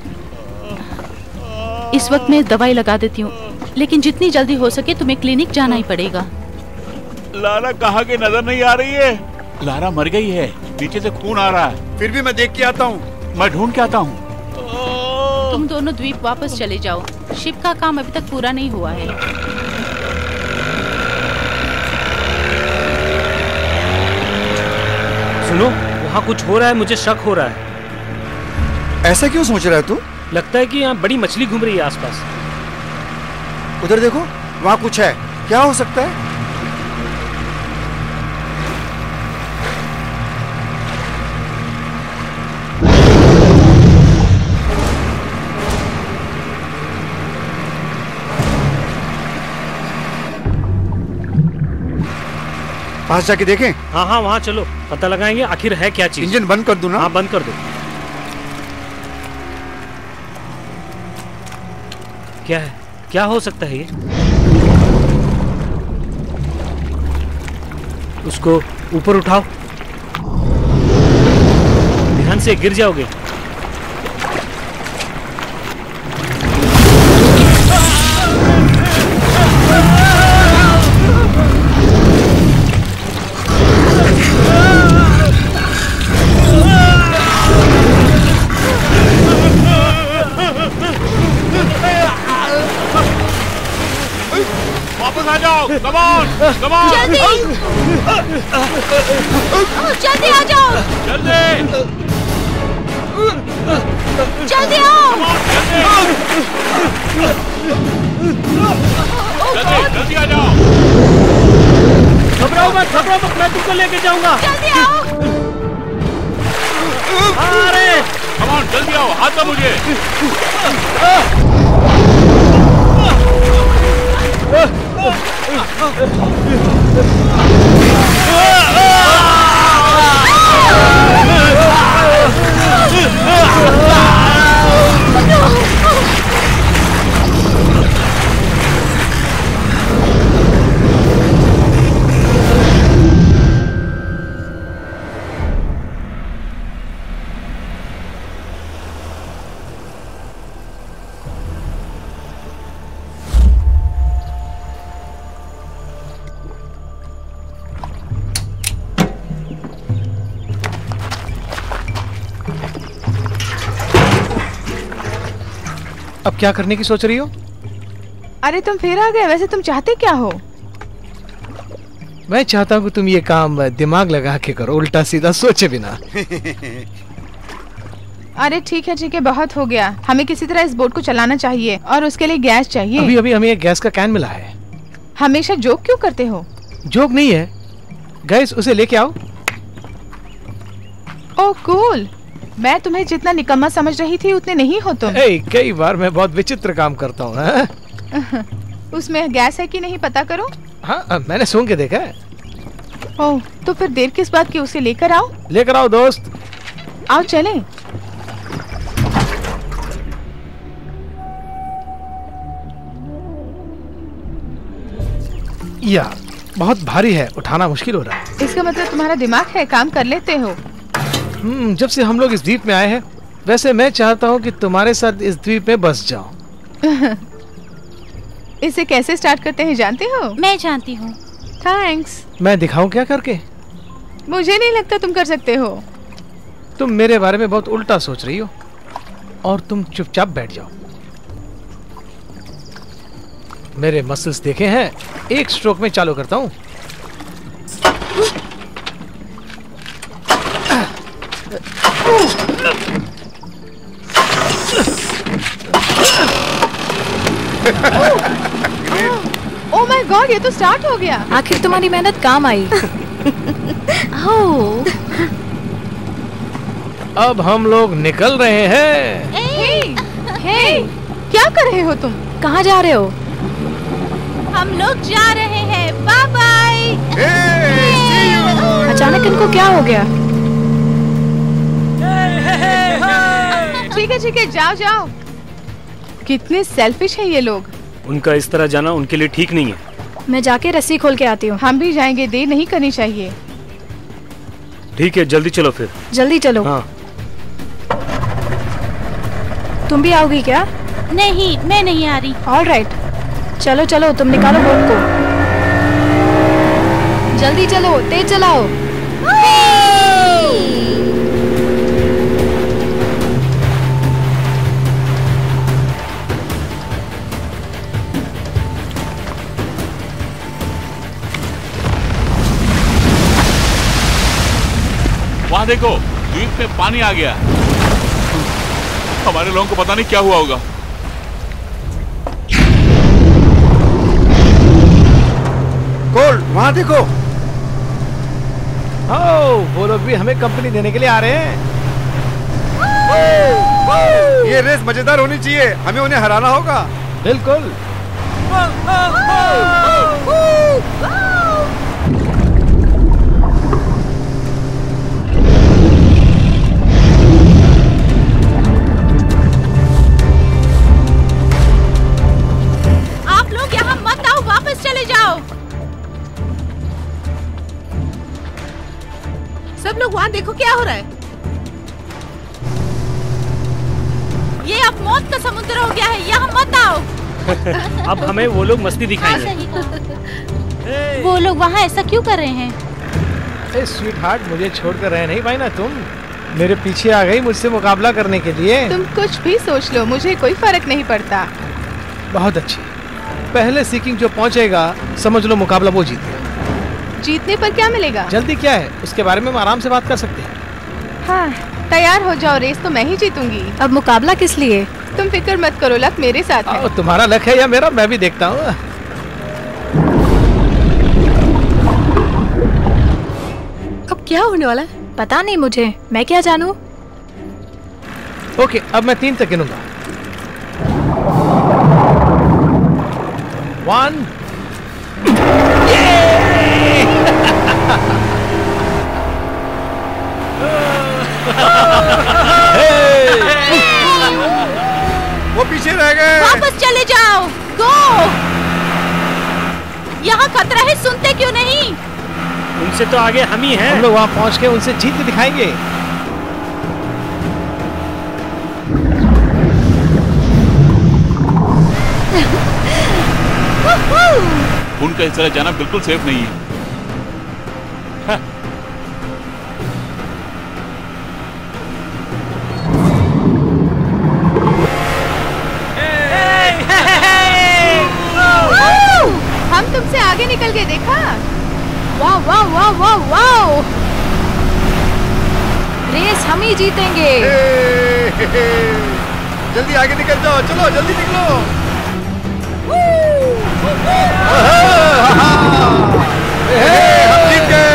इस वक्त मैं दवाई लगा देती हूँ, लेकिन जितनी जल्दी हो सके तुम्हें क्लिनिक जाना ही पड़ेगा। लारा कहाँ की नजर नहीं आ रही है। लारा मर गई है, नीचे से खून आ रहा है। फिर भी मैं देख के आता हूँ। मैं ढूंढ के आता हूँ। तुम दोनों द्वीप वापस चले जाओ, शिप का काम अभी तक पूरा नहीं हुआ है। सुनो, वहाँ कुछ हो रहा है, मुझे शक हो रहा है। ऐसा क्यों सोच रहा है तू? लगता है कि यहाँ बड़ी मछली घूम रही है आसपास। उधर देखो, वहाँ कुछ है। क्या हो सकता है? पास जाके देखें। हाँ हाँ वहाँ चलो, पता लगाएंगे आखिर है क्या चीज। इंजन बंद कर दूं ना? हाँ बंद कर दो। क्या है? क्या हो सकता है ये? उसको ऊपर उठाओ, ध्यान से, गिर जाओगे। वापस आ जाओ, come on, come on। जल्दी जल्दी आ जाओ, जल्दी जल्दी आओ। जल्दी आ जाओ। घबराओ मत, मैं तुमको लेके जाऊंगा। जल्दी आओ। अरे come on, जल्दी आओ, हाथ दो मुझे। अब क्या करने की सोच रही हो? अरे तुम फिर आ गए। वैसे तुम चाहते क्या हो? मैं चाहता हूँ कि तुम ये काम दिमाग लगा के करो, उल्टा सीधा सोचे बिना। अरे ठीक है, बहुत हो गया। हमें किसी तरह इस बोट को चलाना चाहिए और उसके लिए गैस चाहिए। अभी हमें एक गैस का कैन मिला है। हमेशा जोक क्यों करते हो? जोक नहीं है, गैस उसे लेके आओ। Oh cool. मैं तुम्हें जितना निकम्मा समझ रही थी उतने नहीं हो तुम। कई बार मैं बहुत विचित्र काम करता हूँ। उसमें गैस है कि नहीं पता करो। हाँ, मैंने सूंघ के देखा है। ओह, तो फिर देर किस बात की? उसे लेकर आओ दोस्त। आओ चलें। यार बहुत भारी है, उठाना मुश्किल हो रहा है। इसका मतलब तुम्हारा दिमाग है, काम कर लेते हो। जब से हम लोग इस द्वीप में आए हैं, वैसे मैं चाहता हूँ कि तुम्हारे साथ इस द्वीप में बस जाऊं। इसे कैसे स्टार्ट करते हैं जानते हो? मैं जानती हूँ। थैंक्स। मैं दिखाऊं क्या करके? मुझे नहीं लगता तुम कर सकते हो। तुम मेरे बारे में बहुत उल्टा सोच रही हो, और तुम चुपचाप बैठ जाओ। मेरे मसल्स देखे हैं, एक स्ट्रोक में चालू करता हूँ। ओह माय गॉड, ये तो स्टार्ट हो गया। आखिर तुम्हारी मेहनत काम आई। अब हम लोग निकल रहे हैं। हे, क्या कर रहे हो तुम? कहाँ जा रहे हो? हम लोग जा रहे हैं। Bye bye. अचानक इनको क्या हो गया? ठीक है, जाओ। कितने सेल्फिश हैं ये लोग। उनका इस तरह जाना उनके लिए ठीक नहीं है। मैं जाके रस्सी खोल के आती हूँ। हम भी जाएंगे, देर नहीं करनी चाहिए। ठीक है, जल्दी चलो फिर। जल्दी चलो। हाँ। तुम भी आओगी क्या? नहीं, मैं नहीं आ रही। ऑल राइट, चलो तुम निकालो बोट को। जल्दी चलो, तेज चलाओ। वहाँ देखो, द्वीप में पानी आ गया। हमारे लोगों को पता नहीं क्या हुआ होगा। कोल, वहाँ देखो। वो लोग भी हमें कंपनी देने के लिए आ रहे हैं। ये रेस मजेदार होनी चाहिए, हमें उन्हें हराना होगा। बिल्कुल। सब लोग वहाँ देखो क्या हो रहा है। ये अब मौत का समुद्र हो गया है, यहाँ मत आओ। अब हमें वो लोग मस्ती दिखाएंगे। वो लोग वहाँ ऐसा क्यों कर रहे हैं? स्वीट हार्ट, मुझे छोड़कर रहे नहीं भाई ना, तुम मेरे पीछे आ गई मुझसे मुकाबला करने के लिए। तुम कुछ भी सोच लो, मुझे कोई फर्क नहीं पड़ता। बहुत अच्छी। पहले सीकिंग जो पहुंचेगा समझ लो मुकाबला वो जीत गया। जीतने पर क्या मिलेगा? जल्दी क्या है, उसके बारे में हम आराम से बात कर सकते हैं। हाँ, तैयार हो जाओ, रेस तो मैं ही जीतूंगी। अब मुकाबला किस लिए? तुम फिक्र मत करो, लक मेरे साथ है। तुम्हारा लक है या मेरा, मैं भी देखता हूँ। अब क्या होने वाला है? पता नहीं मुझे, मैं क्या जानूं? ओके, अब मैं 3 तक गिनूंगा। 1 वो पीछे रह गए। वापस चले जाओ। गो। यहाँ खतरा है, सुनते क्यों नहीं? उनसे तो आगे हम ही हैं। हम लोग वहाँ पहुँच के उनसे जीत के दिखाएंगे। उनका इस तरह जाना बिल्कुल सेफ नहीं है। हम तुमसे आगे निकल गए, देखा? वाह वाह वाह वाह वाह! रेस हम ही जीतेंगे। जल्दी आगे निकल जाओ, चलो जल्दी निकलो। हम जीत गए।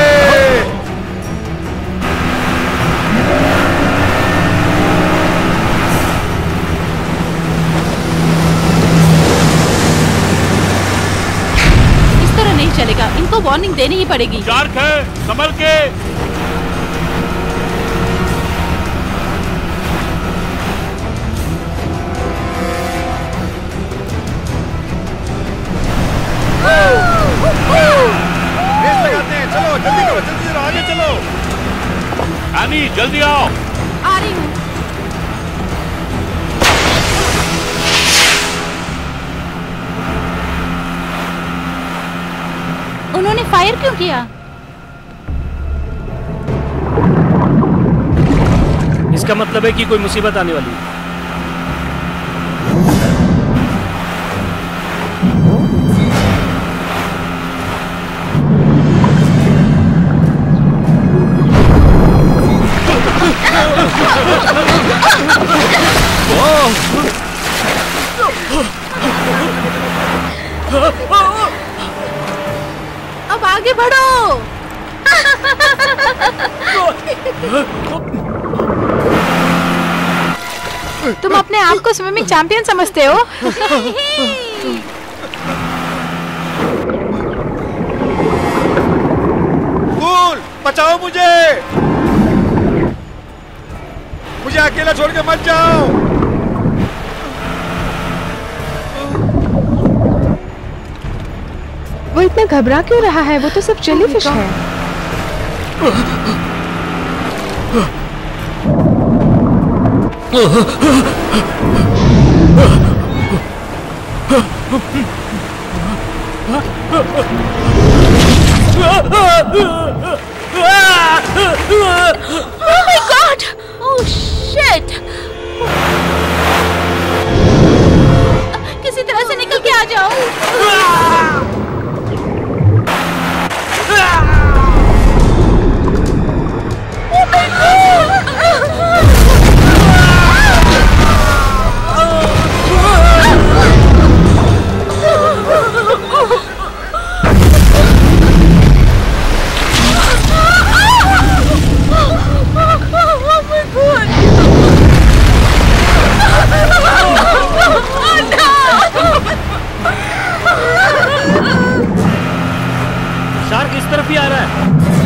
इस तरह नहीं चलेगा, इनको वार्निंग देनी ही पड़ेगी। शार्क है, संभल के। रेस लगाते हैं, चलो जल्दी करो, जल्दी करो, आगे चलो। आनी जल्दी आओ। आ रही हूँ। उन्होंने फायर क्यों किया? इसका मतलब है कि कोई मुसीबत आने वाली है। अब आगे बढ़ो। तुम अपने आप को स्विमिंग चैंपियन समझते हो? कूल, बचाओ मुझे। मुझे अकेला छोड़ के मत जाओ। वो इतना घबरा क्यों रहा है? वो तो सब जेलीफिश है। Oh my God! Oh shit! किसी तरह से निकल के आ जाओ। Oh my God! शार्क इस तरफ ही आ रहा है।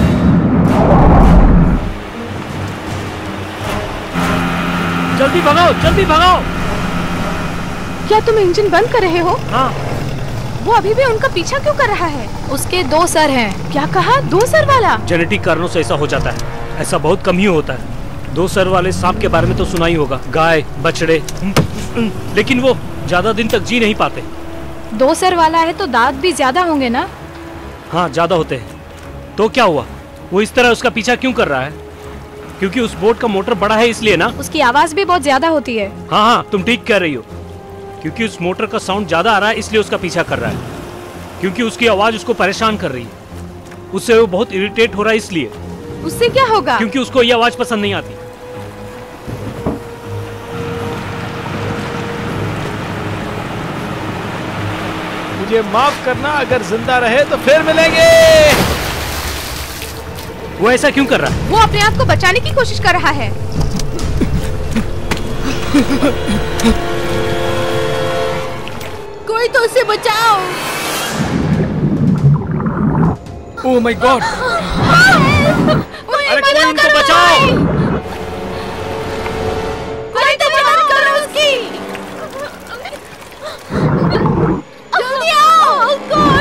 जल्दी भगाओ, जल्दी भगाओ। क्या तुम इंजन बंद कर रहे हो? हाँ। वो अभी भी उनका पीछा क्यों कर रहा है? उसके 2 सर हैं। क्या कहा? 2 सर वाला? जेनेटिक कारणों से ऐसा हो जाता है। ऐसा बहुत कम ही होता है। 2 सर वाले सांप के बारे में तो सुना ही होगा, गाय, बछड़े, लेकिन वो ज्यादा दिन तक जी नहीं पाते। 2 सर वाला है तो दांत भी ज्यादा होंगे ना? हाँ, ज्यादा होते हैं। तो क्या हुआ, वो इस तरह उसका पीछा क्यों कर रहा है? क्योंकि उस बोट का मोटर बड़ा है इसलिए ना। उसकी आवाज भी बहुत ज्यादा होती है। हाँ हाँ, तुम ठीक कह रही हो। क्योंकि उस मोटर का साउंड ज्यादा आ रहा है इसलिए उसका पीछा कर रहा है। क्योंकि उसकी आवाज उसको परेशान कर रही है, उससे वो बहुत इरिटेट हो रहा है इसलिए। उससे क्या होगा? क्योंकि उसको ये आवाज पसंद नहीं आती। मुझे माफ करना, अगर जिंदा रहे तो फिर मिलेंगे। वो ऐसा क्यों कर रहा है? वो अपने आप को बचाने की कोशिश कर रहा है। कोई तो उसे बचाओ। Oh my god! अरे कोई उनको बचाओ! कोई तो मदद करो उसकी। जल्दी आओ। Oh god!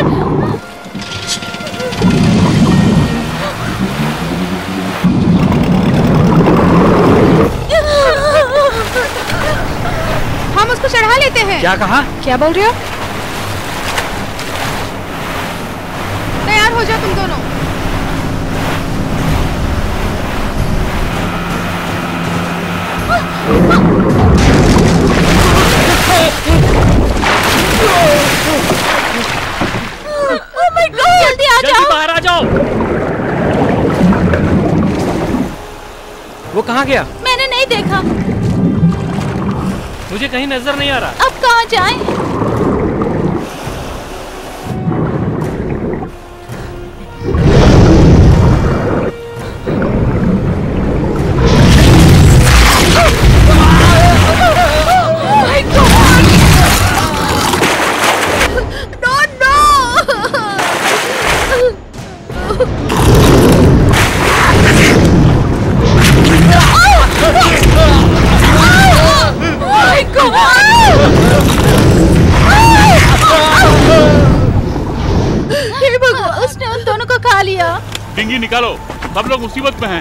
हम उसको चढ़ा लेते हैं। क्या कहा? क्या बोल रहे हो? तैयार हो जाओ तुम दोनों। Oh my god! जल्दी आ जल्दी जाओ। बाहर आ जाओ। वो कहाँ गया? मैंने नहीं देखा। मुझे कहीं नजर नहीं आ रहा। अब कहाँ जाएं? उसने उन दोनों को खा लिया। डिंगी निकालो, सब लोग मुसीबत में हैं।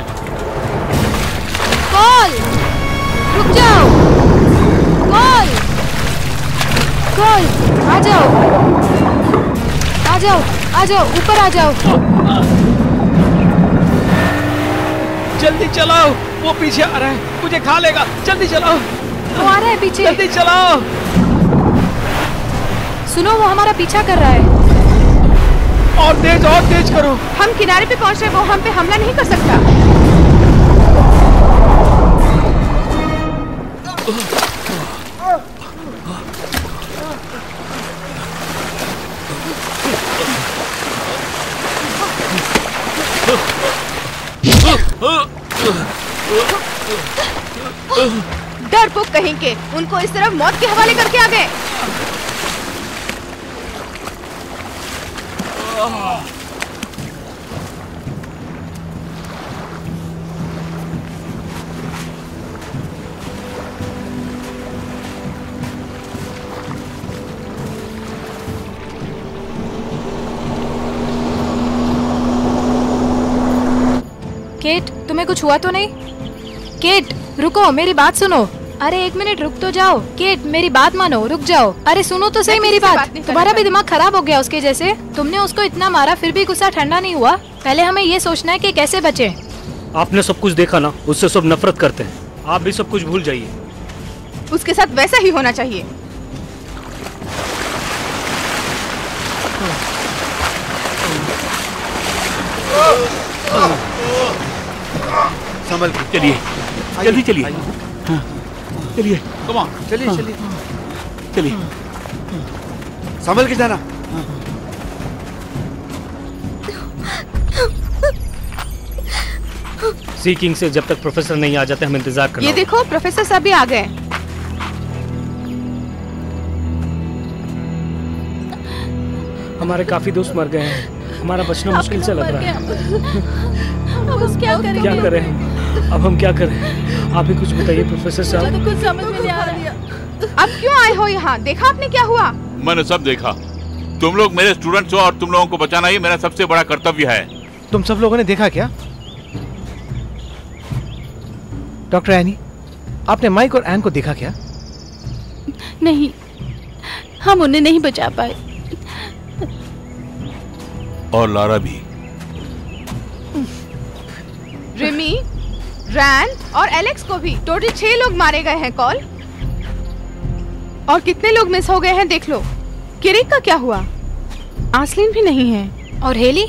कॉल, रुक जाओ। कॉल, कॉल, आ जाओ, आ जाओ, आ जाओ, ऊपर आ जाओ। जल्दी चलाओ, वो पीछे आ रहा है, मुझे खा लेगा। जल्दी चलाओ। वो आ रहा है पीछे। जल्दी चलाओ। सुनो, वो हमारा पीछा कर रहा है। और तेज करो। हम किनारे पे पहुंच रहे, वो हम पे हमला नहीं कर सकता। डरपोक कहेंगे, उनको इस तरफ मौत के हवाले करके आ गए। केट, तुम्हें कुछ हुआ तो नहीं? केट, रुको, मेरी बात सुनो। अरे 1 मिनट रुक तो जाओ। केट, मेरी बात मानो, रुक जाओ। अरे सुनो तो सही मेरी बात। तुम्हारा भी दिमाग खराब हो गया उसके जैसे। तुमने उसको इतना मारा फिर भी गुस्सा ठंडा नहीं हुआ। पहले हमें ये सोचना है कि कैसे बचे। आपने सब कुछ देखा ना, उससे सब नफरत करते हैं। आप भी सब कुछ भूल जाइए। उसके साथ वैसा ही होना चाहिए। संभल के चलिए, जल्दी चलिए। चलिए, कम ऑन, चलिए चलिए चलिए। संभल के जाना। सीकिंग से जब तक प्रोफेसर नहीं आ जाते हम इंतजार करना। ये देखो, प्रोफेसर साहब भी आ गए। हमारे काफी दोस्त मर गए हैं। हमारा बचना मुश्किल से लग रहा है। अब क्या करेंगे? क्या करें हम? अब हम क्या करें? आप ही कुछ बताइए प्रोफेसर साहब। कुछ समझ में नहीं आ रहा। अब क्यों आए हो यहाँ? देखा आपने क्या हुआ? मैंने सब देखा। तुम लोग मेरे स्टूडेंट्स हो और तुम लोगों को बचाना ही मेरा सबसे बड़ा कर्तव्य है। तुम सब लोगों ने देखा क्या? डॉक्टर एनी, आपने माइक और एन को देखा क्या? नहीं, हम उन्हें नहीं बचा पाए। और लारा भी। रिमी, रैन और एलेक्स को भी टोटल 6 लोग मारे गए हैं कॉल। और कितने लोग मिस हो गए हैं देख लो। किरिक का क्या हुआ? आसलीन भी नहीं है। और हेली?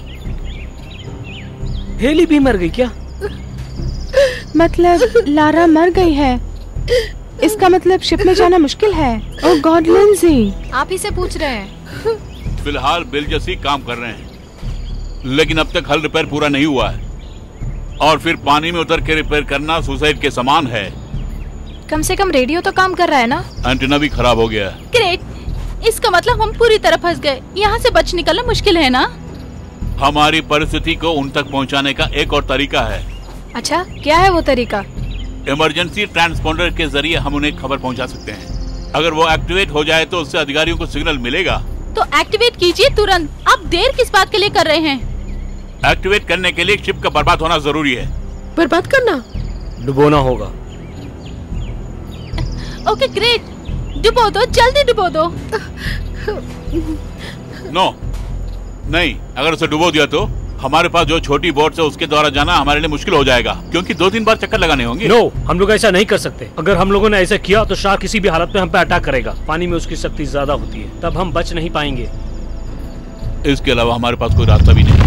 हेली भी मर गई क्या? मतलब लारा मर गई है। इसका मतलब शिप में जाना मुश्किल है। ओह गॉड लिंजी, आप ही से पूछ रहे हैं। फिलहाल बिल जैसी काम कर रहे हैं, लेकिन अब तक हल रिपेयर पूरा नहीं हुआ है। और फिर पानी में उतर के रिपेयर करना सुसाइड के समान है। कम से कम रेडियो तो काम कर रहा है ना? एंटीना भी खराब हो गया है। ग्रेट, इसका मतलब हम पूरी तरह फंस गए। यहाँ से बच निकलना मुश्किल है ना? हमारी परिस्थिति को उन तक पहुँचाने का एक और तरीका है। अच्छा, क्या है वो तरीका? इमरजेंसी ट्रांसपोंडर के जरिए हम उन्हें खबर पहुंचा सकते हैं। अगर वो एक्टिवेट हो जाए तो उससे अधिकारियों को सिग्नल मिलेगा। तो एक्टिवेट कीजिए तुरंत। आप देर किस बात के लिए कर रहे हैं? एक्टिवेट करने के लिए शिप का बर्बाद होना जरूरी है। बर्बाद करना? डुबोना होगा। ओके ग्रेट, डुबो दो, जल्दी डुबो दो। नो, नहीं, अगर उसे डुबो दिया तो हमारे पास जो छोटी बोट है उसके द्वारा जाना हमारे लिए मुश्किल हो जाएगा, क्योंकि 2-3 बार चक्कर लगाने होंगे। नो, हम लोग ऐसा नहीं कर सकते। अगर हम लोगों ने ऐसा किया तो शार्क किसी भी हालत में हम पे अटैक करेगा। पानी में उसकी शक्ति ज्यादा होती है, तब हम बच नहीं पाएंगे। इसके अलावा हमारे पास कोई रास्ता भी नहीं।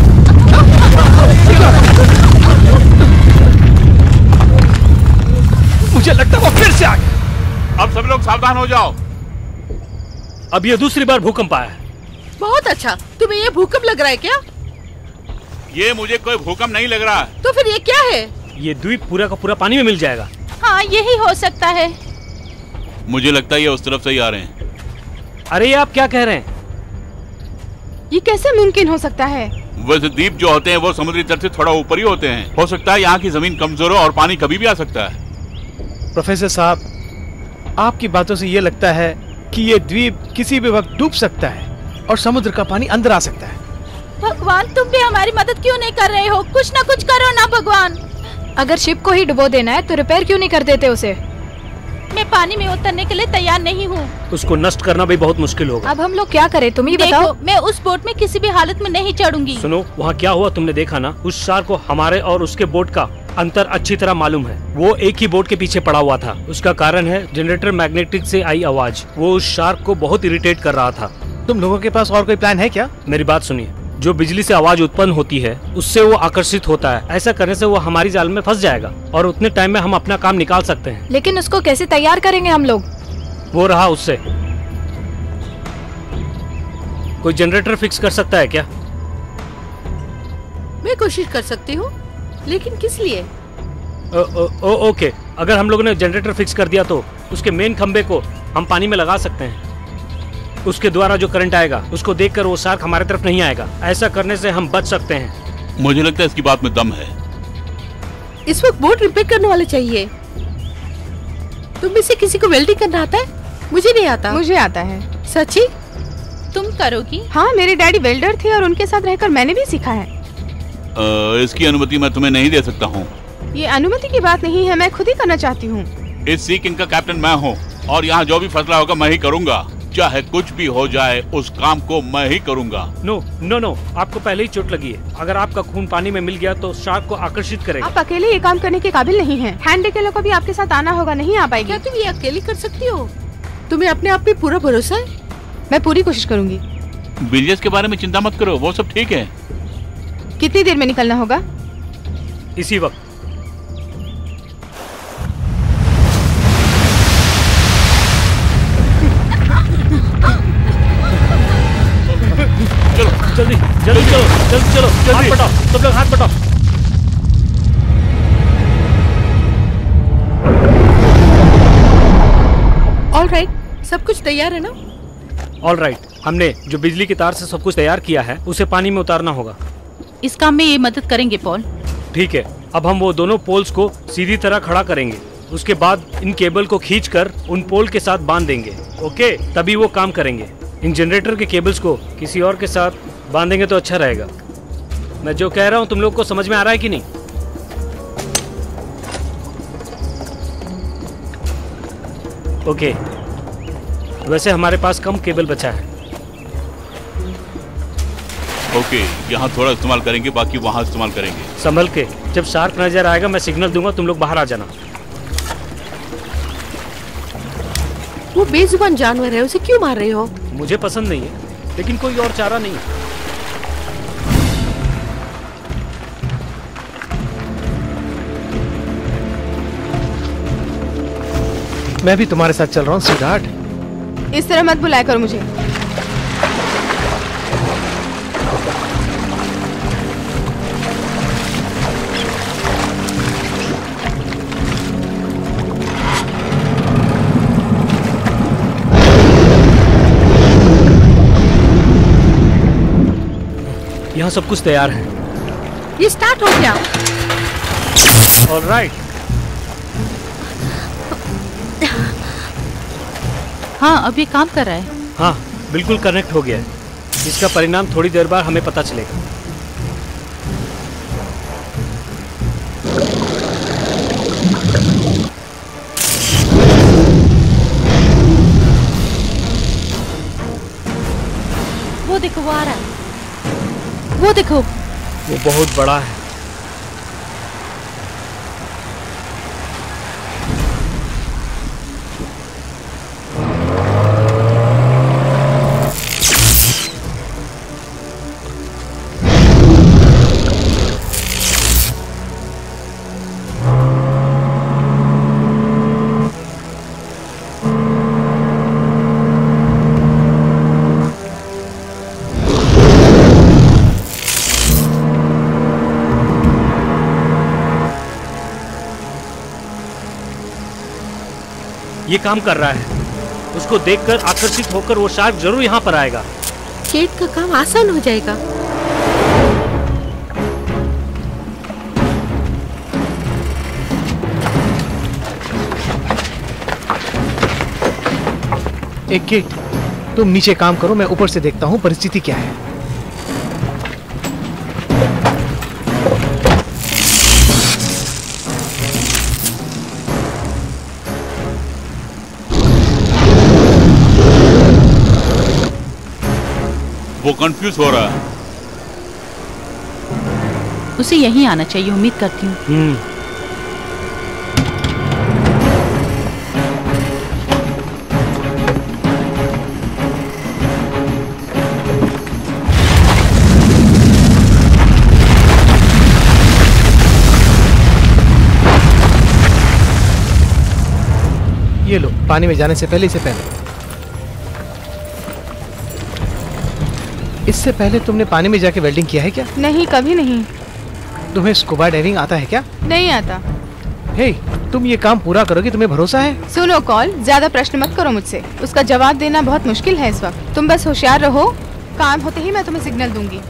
मुझे लगता है वो फिर से आ गया। अब सब लोग सावधान हो जाओ। अब ये दूसरी बार भूकंप आया है। बहुत अच्छा। तुम्हें ये भूकंप लग रहा है क्या? ये मुझे कोई भूकंप नहीं लग रहा है। तो फिर ये क्या है? ये द्वीप पूरा का पूरा पानी में मिल जाएगा। हाँ, यही हो सकता है। मुझे लगता है ये उस तरफ से ही आ रहे हैं। अरे ये आप क्या कह रहे हैं? ये कैसे मुमकिन हो सकता है? वैसे द्वीप जो होते हैं वो समुद्री तट से थोड़ा ऊपर ही होते हैं। हो सकता है यहाँ की जमीन कमजोर हो और पानी कभी भी आ सकता है। प्रोफेसर साहब, आपकी बातों से ये लगता है कि ये द्वीप किसी भी वक्त डूब सकता है और समुद्र का पानी अंदर आ सकता है। भगवान, तुम भी हमारी मदद क्यों नहीं कर रहे हो? कुछ ना कुछ करो ना भगवान। अगर शिप को ही डुबो देना है तो रिपेयर क्यों नहीं कर देते उसे? मैं पानी में उतरने के लिए तैयार नहीं हूँ। उसको नष्ट करना भी बहुत मुश्किल होगा। अब हम लोग क्या करें, तुम ही देखो, बताओ। मैं उस बोट में किसी भी हालत में नहीं चढ़ूंगी। सुनो, वहाँ क्या हुआ तुमने देखा ना? उस शार्क को हमारे और उसके बोट का अंतर अच्छी तरह मालूम है। वो एक ही बोट के पीछे पड़ा हुआ था। उसका कारण है जनरेटर मैग्नेटिक से आई आवाज। वो उस शार्क को बहुत इरिटेट कर रहा था। तुम लोगों के पास और कोई प्लान है क्या? मेरी बात सुनिए, जो बिजली से आवाज उत्पन्न होती है उससे वो आकर्षित होता है। ऐसा करने से वो हमारी जाल में फंस जाएगा और उतने टाइम में हम अपना काम निकाल सकते हैं। लेकिन उसको कैसे तैयार करेंगे हम लोग? वो रहा उससे। कोई जनरेटर फिक्स कर सकता है क्या? मैं कोशिश कर सकती हूँ, लेकिन किस लिए? ओके, अगर हम लोगों ने जनरेटर फिक्स कर दिया तो उसके मेन खंबे को हम पानी में लगा सकते हैं। उसके द्वारा जो करंट आएगा उसको देखकर वो शार्क हमारे तरफ नहीं आएगा। ऐसा करने से हम बच सकते हैं। मुझे लगता है इसकी बात में दम है। इस वक्त बोट रिपेयर करने वाले चाहिए। तुम में से किसी को वेल्डिंग करना आता है? मुझे नहीं आता। मुझे आता है। सच्ची? तुम करोगी? हाँ, मेरे डैडी वेल्डर थे और उनके साथ रहकर मैंने भी सीखा है। इसकी अनुमति मैं तुम्हें नहीं दे सकता हूँ। ये अनुमति की बात नहीं है, मैं खुद ही करना चाहती हूँ। इस सी किंग का कैप्टन मैं हूँ और यहाँ जो भी फैसला होगा मैं ही करूँगा। चाहे कुछ भी हो जाए, उस काम को मैं ही करूँगा। नो नो नो, आपको पहले ही चोट लगी है। अगर आपका खून पानी में मिल गया तो शार्क को आकर्षित करेगा। आप अकेले ये काम करने के काबिल नहीं हैं। हैंड को भी आपके साथ आना होगा, नहीं आ पाएगी। क्या तुम ये अकेली कर सकती हो? तुम्हें अपने आप पे पूरा भरोसा है? मैं पूरी कोशिश करूंगी। बिजनेस के बारे में चिंता मत करो, वो सब ठीक है। कितनी देर में निकलना होगा? इसी वक्त। जल्दी जल्दी चलो, जल्दी चलो, हाथ बटाओ, सब लोग हाथ बटाओ। ऑल राइट, सब कुछ तैयार है ना? ऑल राइट, हमने जो बिजली की तार से सब कुछ तैयार किया है उसे पानी में उतारना होगा। इस काम में ये मदद करेंगे पॉल। ठीक है, अब हम वो दोनों पोल्स को सीधी तरह खड़ा करेंगे। उसके बाद इन केबल को खींचकर उन पोल के साथ बांध देंगे। ओके, तभी वो काम करेंगे। इन जनरेटर के केबल्स को किसी और के साथ बांधेंगे तो अच्छा रहेगा। मैं जो कह रहा हूँ तुम लोग को समझ में आ रहा है कि नहीं? ओके, वैसे हमारे पास कम केबल बचा है। ओके, यहाँ थोड़ा इस्तेमाल करेंगे, बाकी वहाँ इस्तेमाल करेंगे। संभल के, जब शार्क नजर आएगा मैं सिग्नल दूंगा, तुम लोग बाहर आ जाना। वो बेजुबान जानवर है, उसे क्यों मार रहे हो? मुझे पसंद नहीं है, लेकिन कोई और चारा नहीं है। मैं भी तुम्हारे साथ चल रहा हूँ स्वीटहार्ट। इस तरह मत बुलाया करो मुझे। यहाँ सब कुछ तैयार है। ये स्टार्ट हो गया। ऑलराइट। हाँ, अब ये काम कर रहा है। हाँ, बिल्कुल कनेक्ट हो गया है। इसका परिणाम थोड़ी देर बाद हमें पता चलेगा। वो देखो, वो आ रहा है। वो देखो, वो बहुत बड़ा है। ये काम कर रहा है। उसको देखकर आकर्षित होकर वो शार्क जरूर यहाँ पर आएगा। केट का काम आसान हो जाएगा। एक किट, तुम नीचे काम करो, मैं ऊपर से देखता हूँ परिस्थिति क्या है। वो कंफ्यूज हो रहा है। उसे यहीं आना चाहिए, उम्मीद करती हूँ। ये लो, पानी में जाने से पहले इसे पहनो। इससे पहले तुमने पानी में जाके वेल्डिंग किया है क्या? नहीं, कभी नहीं। तुम्हें स्कूबा डाइविंग आता है क्या? नहीं आता। हे, तुम ये काम पूरा करोगी, तुम्हें भरोसा है? सुनो कॉल, ज्यादा प्रश्न मत करो मुझसे। उसका जवाब देना बहुत मुश्किल है इस वक्त। तुम बस होशियार रहो, काम होते ही मैं तुम्हें सिग्नल दूंगी।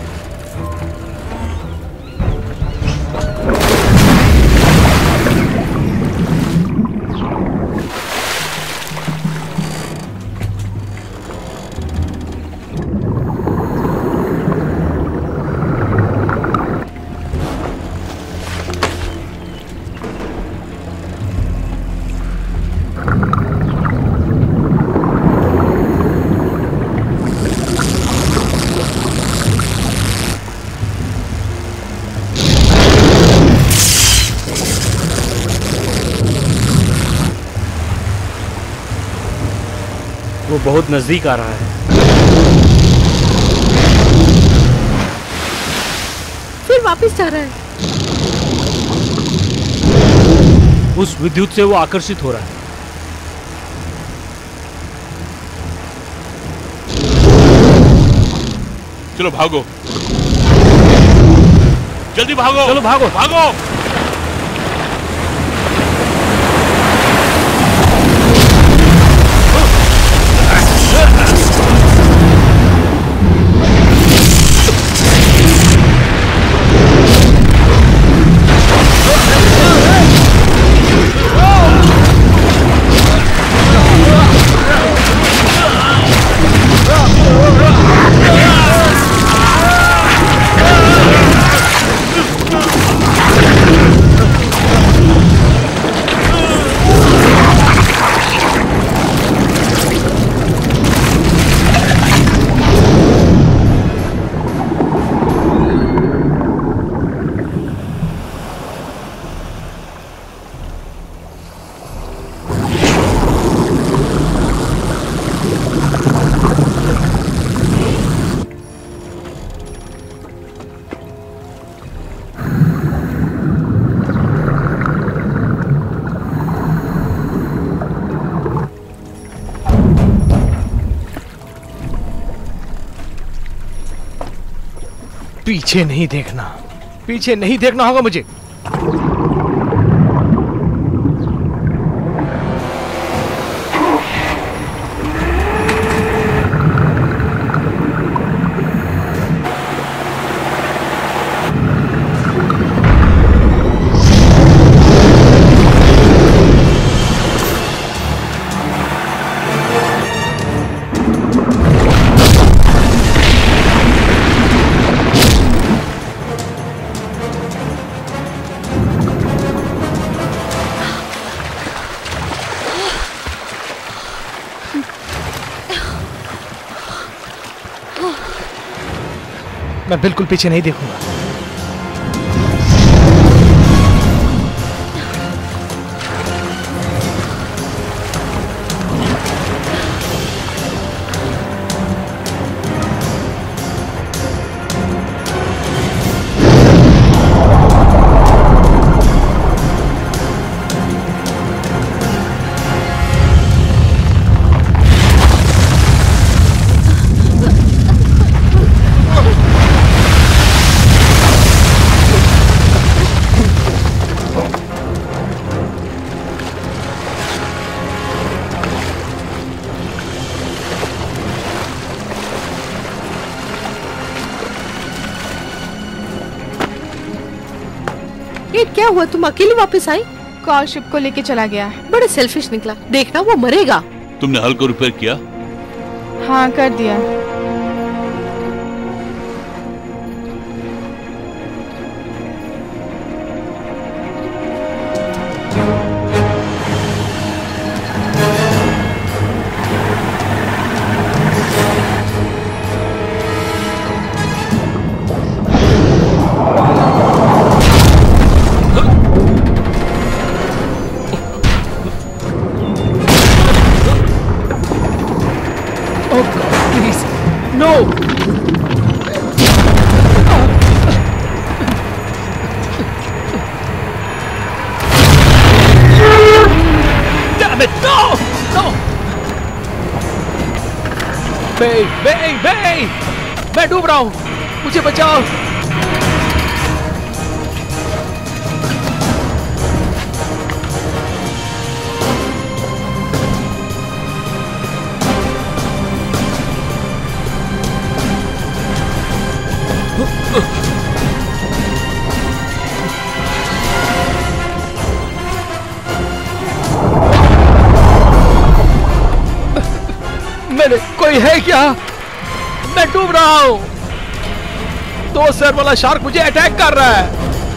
वो बहुत नजदीक आ रहा है। फिर वापस जा रहा है। उस विद्युत से वो आकर्षित हो रहा है। चलो भागो, जल्दी भागो। चलो भागो, भागो। पीछे नहीं देखना, पीछे नहीं देखना होगा मुझे। मैं बिल्कुल पीछे नहीं देखूंगा। क्या हुआ, तुम अकेली वापस आई? कॉल शिप को लेके चला गया। बड़े सेल्फिश निकला, देखना वो मरेगा। तुमने हल को रिपेयर किया? हाँ कर दिया। मैं डूब रहा हूं, मुझे बचाओ। मेरे कोई है क्या? मैं डूब रहा हूं। 2 सर वाला शार्क मुझे अटैक कर रहा है।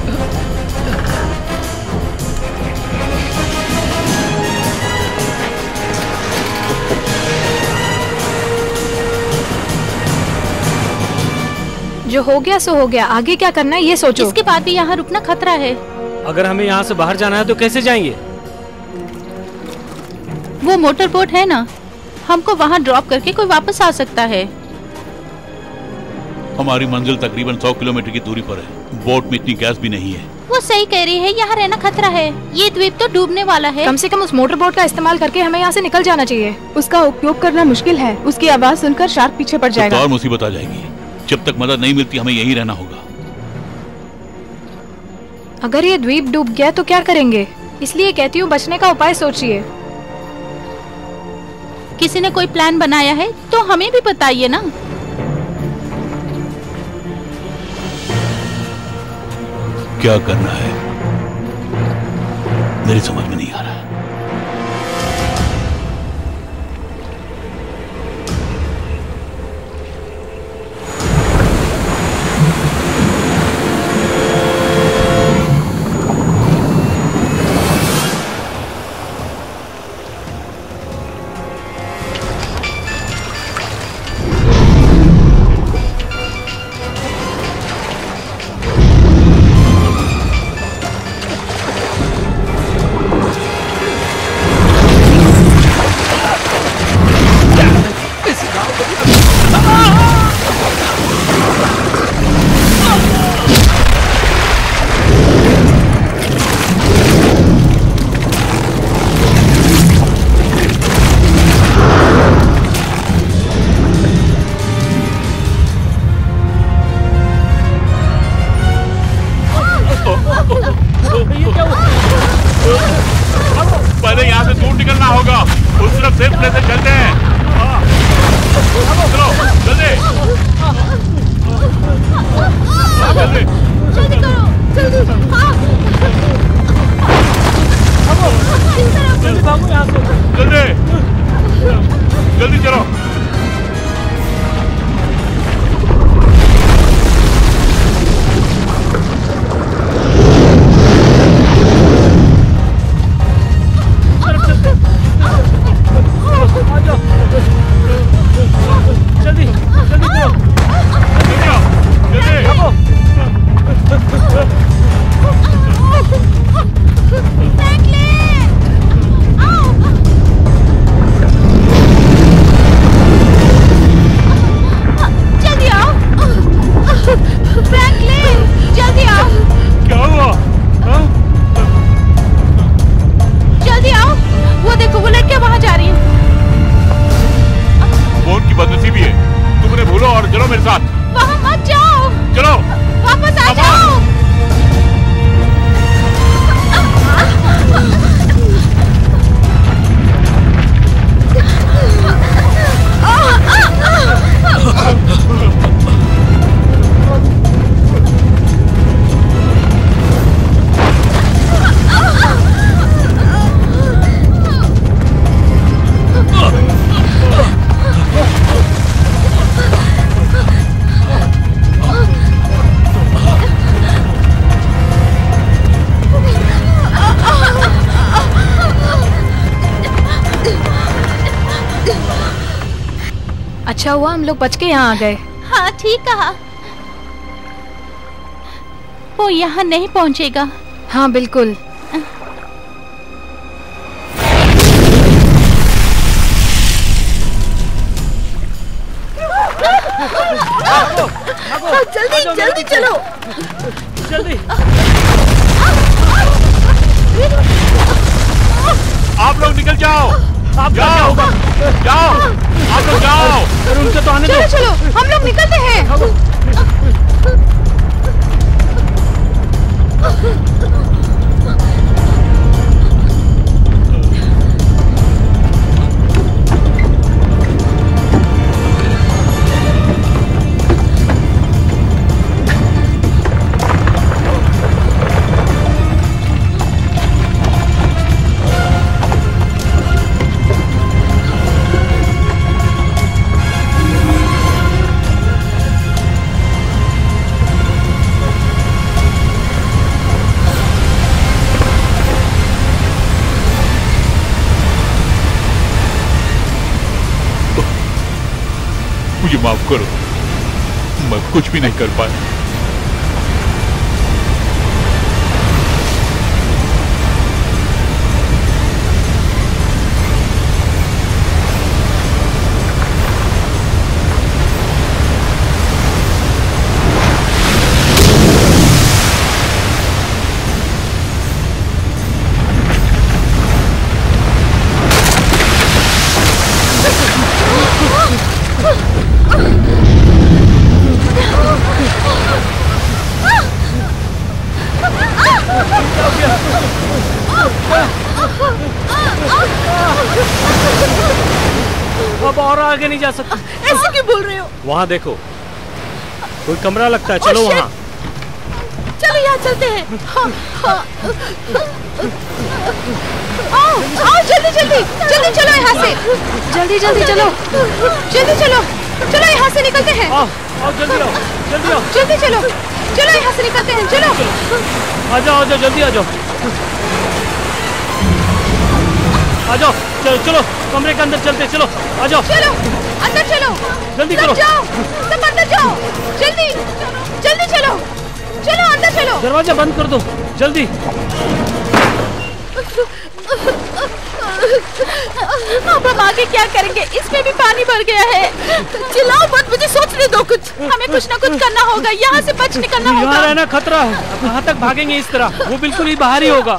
जो हो गया सो हो गया, आगे क्या करना है ये सोचो। इसके बाद भी यहाँ रुकना खतरा है। अगर हमें यहाँ से बाहर जाना है तो कैसे जाएंगे? वो मोटर बोट है ना, हमको वहाँ ड्रॉप करके कोई वापस आ सकता है। हमारी मंजिल तकरीबन 100 किलोमीटर की दूरी पर है। बोट में इतनी गैस भी नहीं है। वो सही कह रही है, यहाँ रहना खतरा है। ये द्वीप तो डूबने वाला है। कम से कम उस मोटर बोट का इस्तेमाल करके हमें यहाँ से निकल जाना चाहिए। उसका उपयोग करना मुश्किल है, उसकी आवाज सुनकर शार्क पीछे पड़ जाएगा। तो और मुसीबत आ जाएगी। जब तक मदद नहीं मिलती हमें यहीं रहना होगा। अगर ये द्वीप डूब गया तो क्या करेंगे? इसलिए कहती हूँ बचने का उपाय सोचिए। किसी ने कोई प्लान बनाया है तो हमें भी बताइए ना। क्या करना है मेरी समझ में नहीं आ रहा। सेफ प्लेस से चलते हैं। चलो जल्दी जल्दी जल्दी करो, जल्दी। हाँ। जल्दी भागो यहाँ से। जल्दी जल्दी चलो। जल्दी जल्दी करो, जल्दी आओ, जल्दी भागो। जल्दी आओ फ्रैंकलिन, जल्दी आओ। क्या हुआ? हाँ? जल्दी आओ, वो देखो वो लड़कियां वहाँ जा रही हैं। फोन की बदनसीबी है, तुम उन्हें भूलो और चलो मेरे साथ। वहाँ मत जाओ, चलो वापस आ Come on. जाओ। अच्छा हुआ हम लोग बच के यहाँ आ गए। हाँ ठीक कहा, वो यहाँ नहीं पहुँचेगा। हाँ बिल्कुल। जल्दी जल्दी चलो। जल्दी आप लोग निकल जाओ। आप जाओ होगा। जाओ, आप लोग जाओ। अरे उनसे तो आने दो। चलो चलो, हम लोग निकलते हैं। मुझे माफ करो, मैं कुछ भी नहीं कर पाया। अब और आगे नहीं जा सकते। ऐसे क्यों बोल रहे हो? वहाँ देखो, कोई कमरा लगता है, चलो वहाँ। चलो यहाँ चलते हैं। हाँ, हाँ। आओ आओ, जल्दी जल्दी जल्दी चलो यहाँ से। जल्दी जल्दी चलो। जल्दी चलो, चलो यहाँ से निकलते हैं। आओ आओ, जल्दी आओ, जल्दी आओ। जल्दी चलो, चलो यहाँ से निकलते हैं, चलो। आ जाओ जल्दी आ जाओ। आ जाओ, चलो चलो कमरे के अंदर चलते, चलो आ जाओ। चलो अंदर चलो, जल्दी सब करो। जाओ, सब अंदर जाओ, जल्दी जल्दी चलो, चलो अंदर चलो। दरवाजा बंद कर दो, जल्दी। अब हम आगे क्या करेंगे? इसमें भी पानी भर गया है। चिल्लाओ मत, मुझे सोचने दो कुछ। हमें कुछ ना कुछ करना होगा, यहाँ से बच निकलना यहाँ होगा। रहना खतरा है, अब कहाँ तक भागेंगे इस तरह? वो बिल्कुल ही बाहर ही होगा।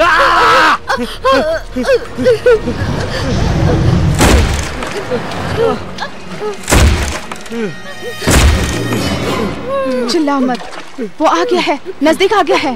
चिल्लाओ मत, वो आ गया है, नजदीक आ गया है।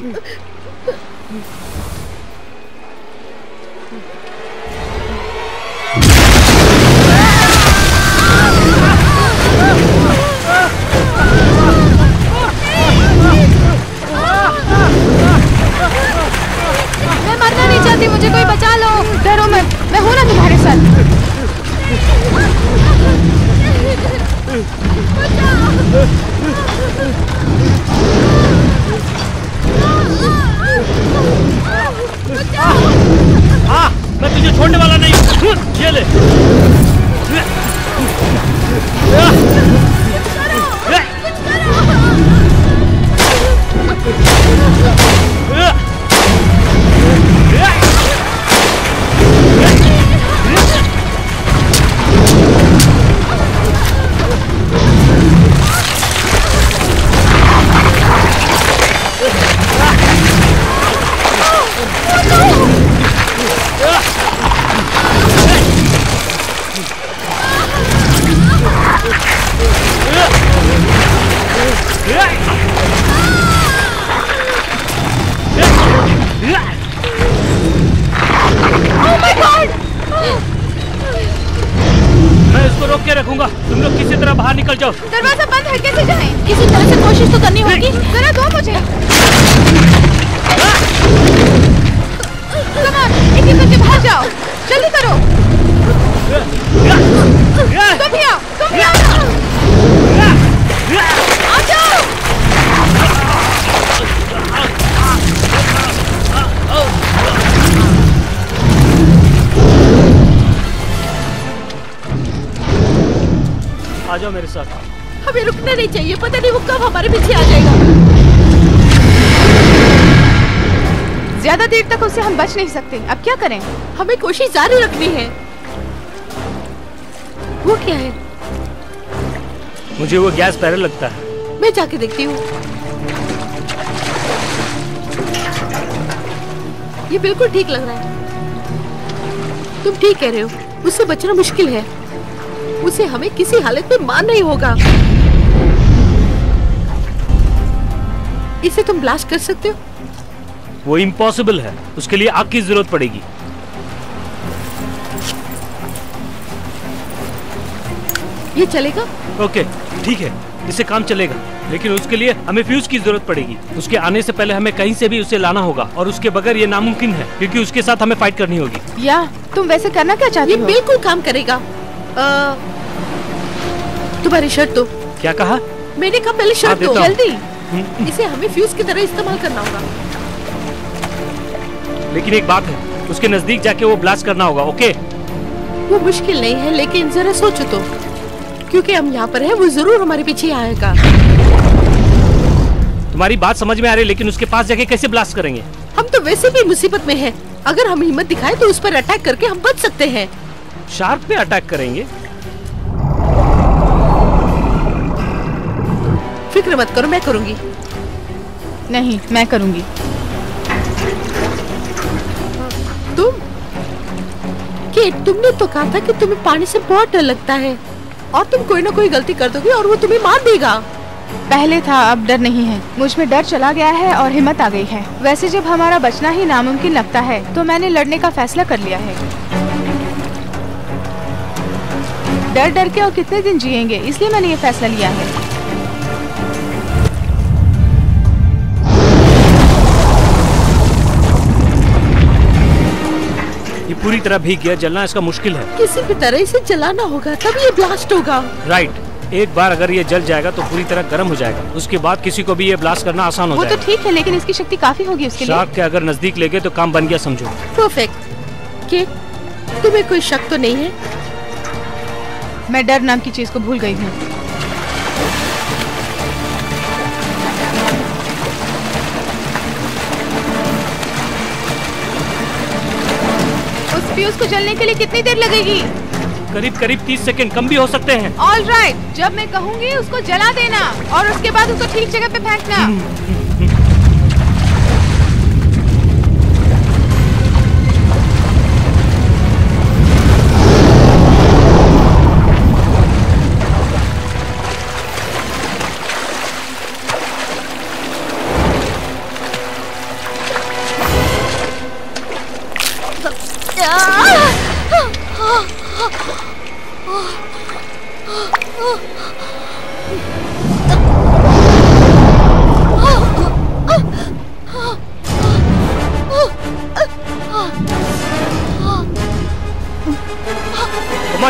साथ। हाँ, मैं तुझे छोड़ने वाला नहीं हूँ। ये ले। मैं इसको रोक के रखूंगा। तुम लोग किसी तरह बाहर निकल जाओ। दरवाजा बंद है, कैसे जाएं? किसी तरह से कोशिश तो करनी होगी। जरा दो मुझे। Come on, एक-एक करके बाहर जाओ। जल्दी करो। तुम भी आओ, तुम भी आओ। आ जाओ। आ जाओ मेरे साथ। हमें रुकना नहीं चाहिए, पता नहीं वो कब हमारे पीछे आ जाएगा। ज्यादा देर तक उससे हम बच नहीं सकते। अब क्या करें? हमें कोशिश जारी रखनी है। वो क्या है? मुझे वो गैस पैरल लगता है। मैं जाके देखती हूँ। ये बिल्कुल ठीक लग रहा है। तुम ठीक कह रहे हो, उससे बचना मुश्किल है। उसे हमें किसी हालत में मारना ही होगा। इसे तुम ब्लास्ट कर सकते हो? वो इम्पॉसिबल है। उसके लिए आग की जरूरत पड़ेगी। ये चलेगा? ओके, ठीक है, इससे काम चलेगा। लेकिन उसके लिए हमें फ्यूज की जरूरत पड़ेगी। उसके आने से पहले हमें कहीं से भी उसे लाना होगा और उसके बगैर ये नामुमकिन है, क्योंकि उसके साथ हमें फाइट करनी होगी। या तुम वैसे करना क्या चाहती हो? ये बिल्कुल काम करेगा। तुम्हारी शर्ट दो। क्या कहा? मैंने कहा पहले शर्ट दो। जल्दी। इसे हमें फ्यूज की तरह इस्तेमाल करना होगा। लेकिन एक बात है, उसके नजदीक जाके वो ब्लास्ट करना होगा। ओके? वो मुश्किल नहीं है, लेकिन जरा सोचो तो, क्योंकि हम यहाँ पर हैं, वो जरूर हमारे पीछे आएगा। तुम्हारी बात समझ में आ रही है, लेकिन उसके पास जाके कैसे ब्लास्ट करेंगे? हम तो वैसे भी मुसीबत में हैं। अगर हम हिम्मत दिखाएं तो उस पर अटैक करके हम बच सकते हैं। शार्क पे अटैक करेंगे? फिक्र मत करो, मैं करूंगी। नहीं, मैं करूंगी। तुमने तो कहा था कि तुम्हें पानी से बहुत डर लगता है और तुम कोई ना कोई गलती कर दोगे और वो तुम्हें मार देगा। पहले था, अब डर नहीं है। मुझ में डर चला गया है और हिम्मत आ गई है। वैसे जब हमारा बचना ही नामुमकिन लगता है तो मैंने लड़ने का फैसला कर लिया है। डर डर के और कितने दिन जिएंगे, इसलिए मैंने ये फैसला लिया है। ये पूरी तरह भीग गया, जलना इसका मुश्किल है। किसी भी तरह इसे जलाना होगा, तब ये ब्लास्ट होगा। राइट। एक बार अगर ये जल जाएगा तो पूरी तरह गर्म हो जाएगा। उसके बाद किसी को भी ये ब्लास्ट करना आसान हो जाएगा। वो तो ठीक है, लेकिन इसकी शक्ति काफी होगी उसके लिए। शार्क के अगर नजदीक ले गए तो काम बन गया समझो। परफेक्ट। के तुम्हें कोई शक तो नहीं है? मैं डर नाम की चीज को भूल गई हूँ। उस फ्यूज को जलने के लिए कितनी देर लगेगी? करीब 30 सेकंड, कम भी हो सकते हैं। ऑल राइट, जब मैं कहूँगी उसको जला देना और उसके बाद उसको ठीक जगह पे फेंकना।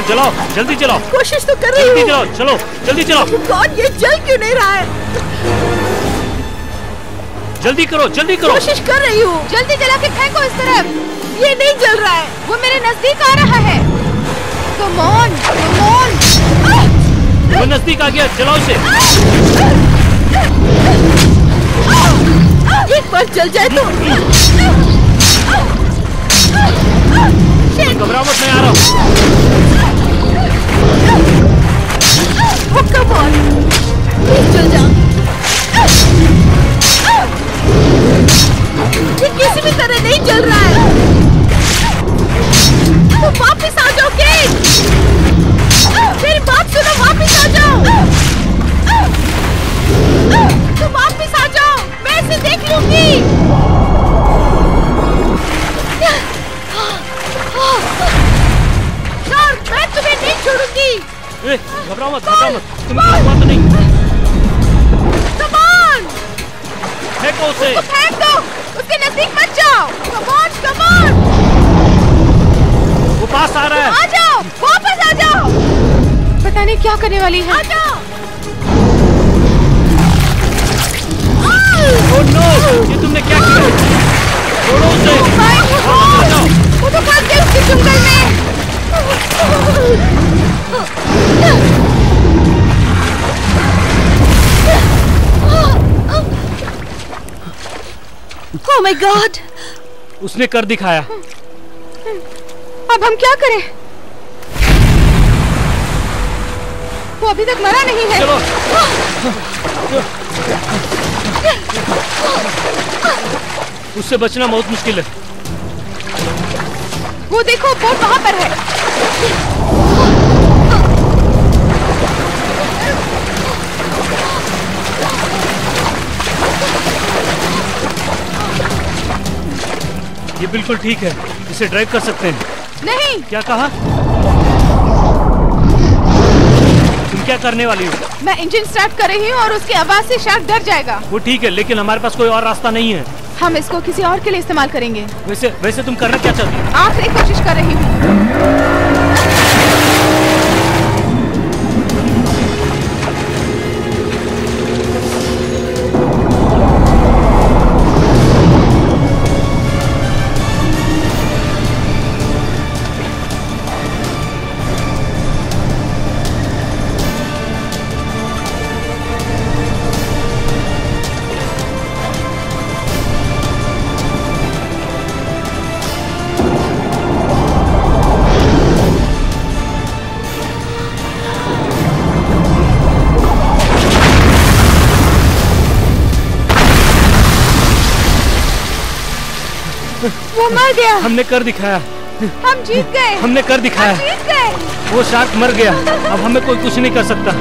हाँ चलाओ, जल्दी चलाओ। कोशिश तो कर रही जल्दी हूँ। चलाओ, चलो जल्दी चलाओ। कौन ये जल क्यों नहीं रहा है? जल्दी करो, जल्दी करो। कोशिश कर रही हूँ। जल्दी जला के फेंको इस तरफ। ये नहीं जल रहा है। वो मेरे नजदीक आ रहा है। Come on, come on. वो नजदीक आ गया, चलाओ इसे। एक बार जल जाए तो। घबराओ मत, मैं आ रहा हूँ। Oh, come on. Please जल जा। ये किसी भी तरह नहीं जल रहा है। तो वापस आ जाओ केट। मेरी बात सुनो, वापस आ जाओ। तो वापस आ जाओ, मैं इसे देख लूंगी। मैं तुम्हें नहीं छोड़ूंगी। घबराओ मत, घबराओ मत, तुम्हें कुछ हुआ तो नहीं। Come on! फेंको उसे। फेंक दो, उसके नजदीक मत जाओ। Come on, come on! वो पास आ रहा है। आ जाओ, वापस आ जाओ। पता नहीं क्या करने वाली है। आ जाओ। Oh no! ये तुमने क्या किया? छोड़ो उसे। आ जाओ। वो तो फंस गई उसके जंगल में। Oh my God! उसने कर दिखाया। अब हम क्या करें? वो अभी तक मरा नहीं है। चलो। उससे बचना बहुत मुश्किल है। वो देखो, बोट वहाँ पर है। ये बिल्कुल ठीक है, इसे ड्राइव कर सकते हैं। नहीं। क्या कहा? तुम क्या करने वाली हो? मैं इंजन स्टार्ट कर रही हूँ और उसकी आवाज से शार्क डर जाएगा। वो ठीक है, लेकिन हमारे पास कोई और रास्ता नहीं है। हम इसको किसी और के लिए इस्तेमाल करेंगे। वैसे तुम करना क्या चाहती हो? आखिरी कोशिश कर रही हूँ। वो मर गया। हमने कर दिखाया। हम जीत गए। हमने कर दिखाया। हम जीत गए। वो शार्क मर गया, अब हमें कोई कुछ नहीं कर सकता।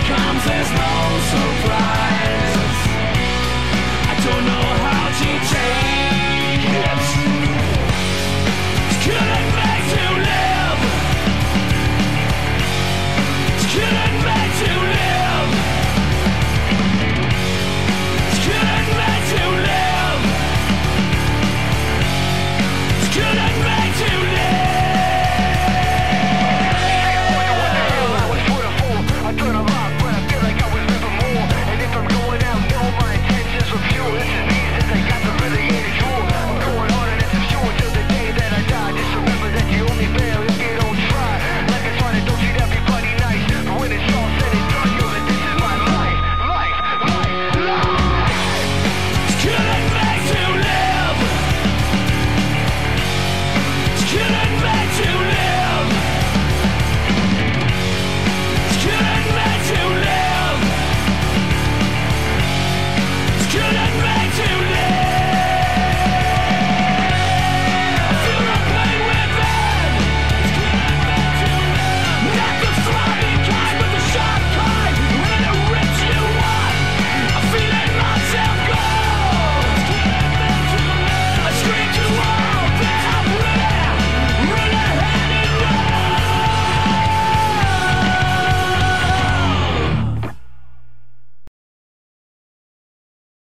comes, there's no surprise. I don't know how to change.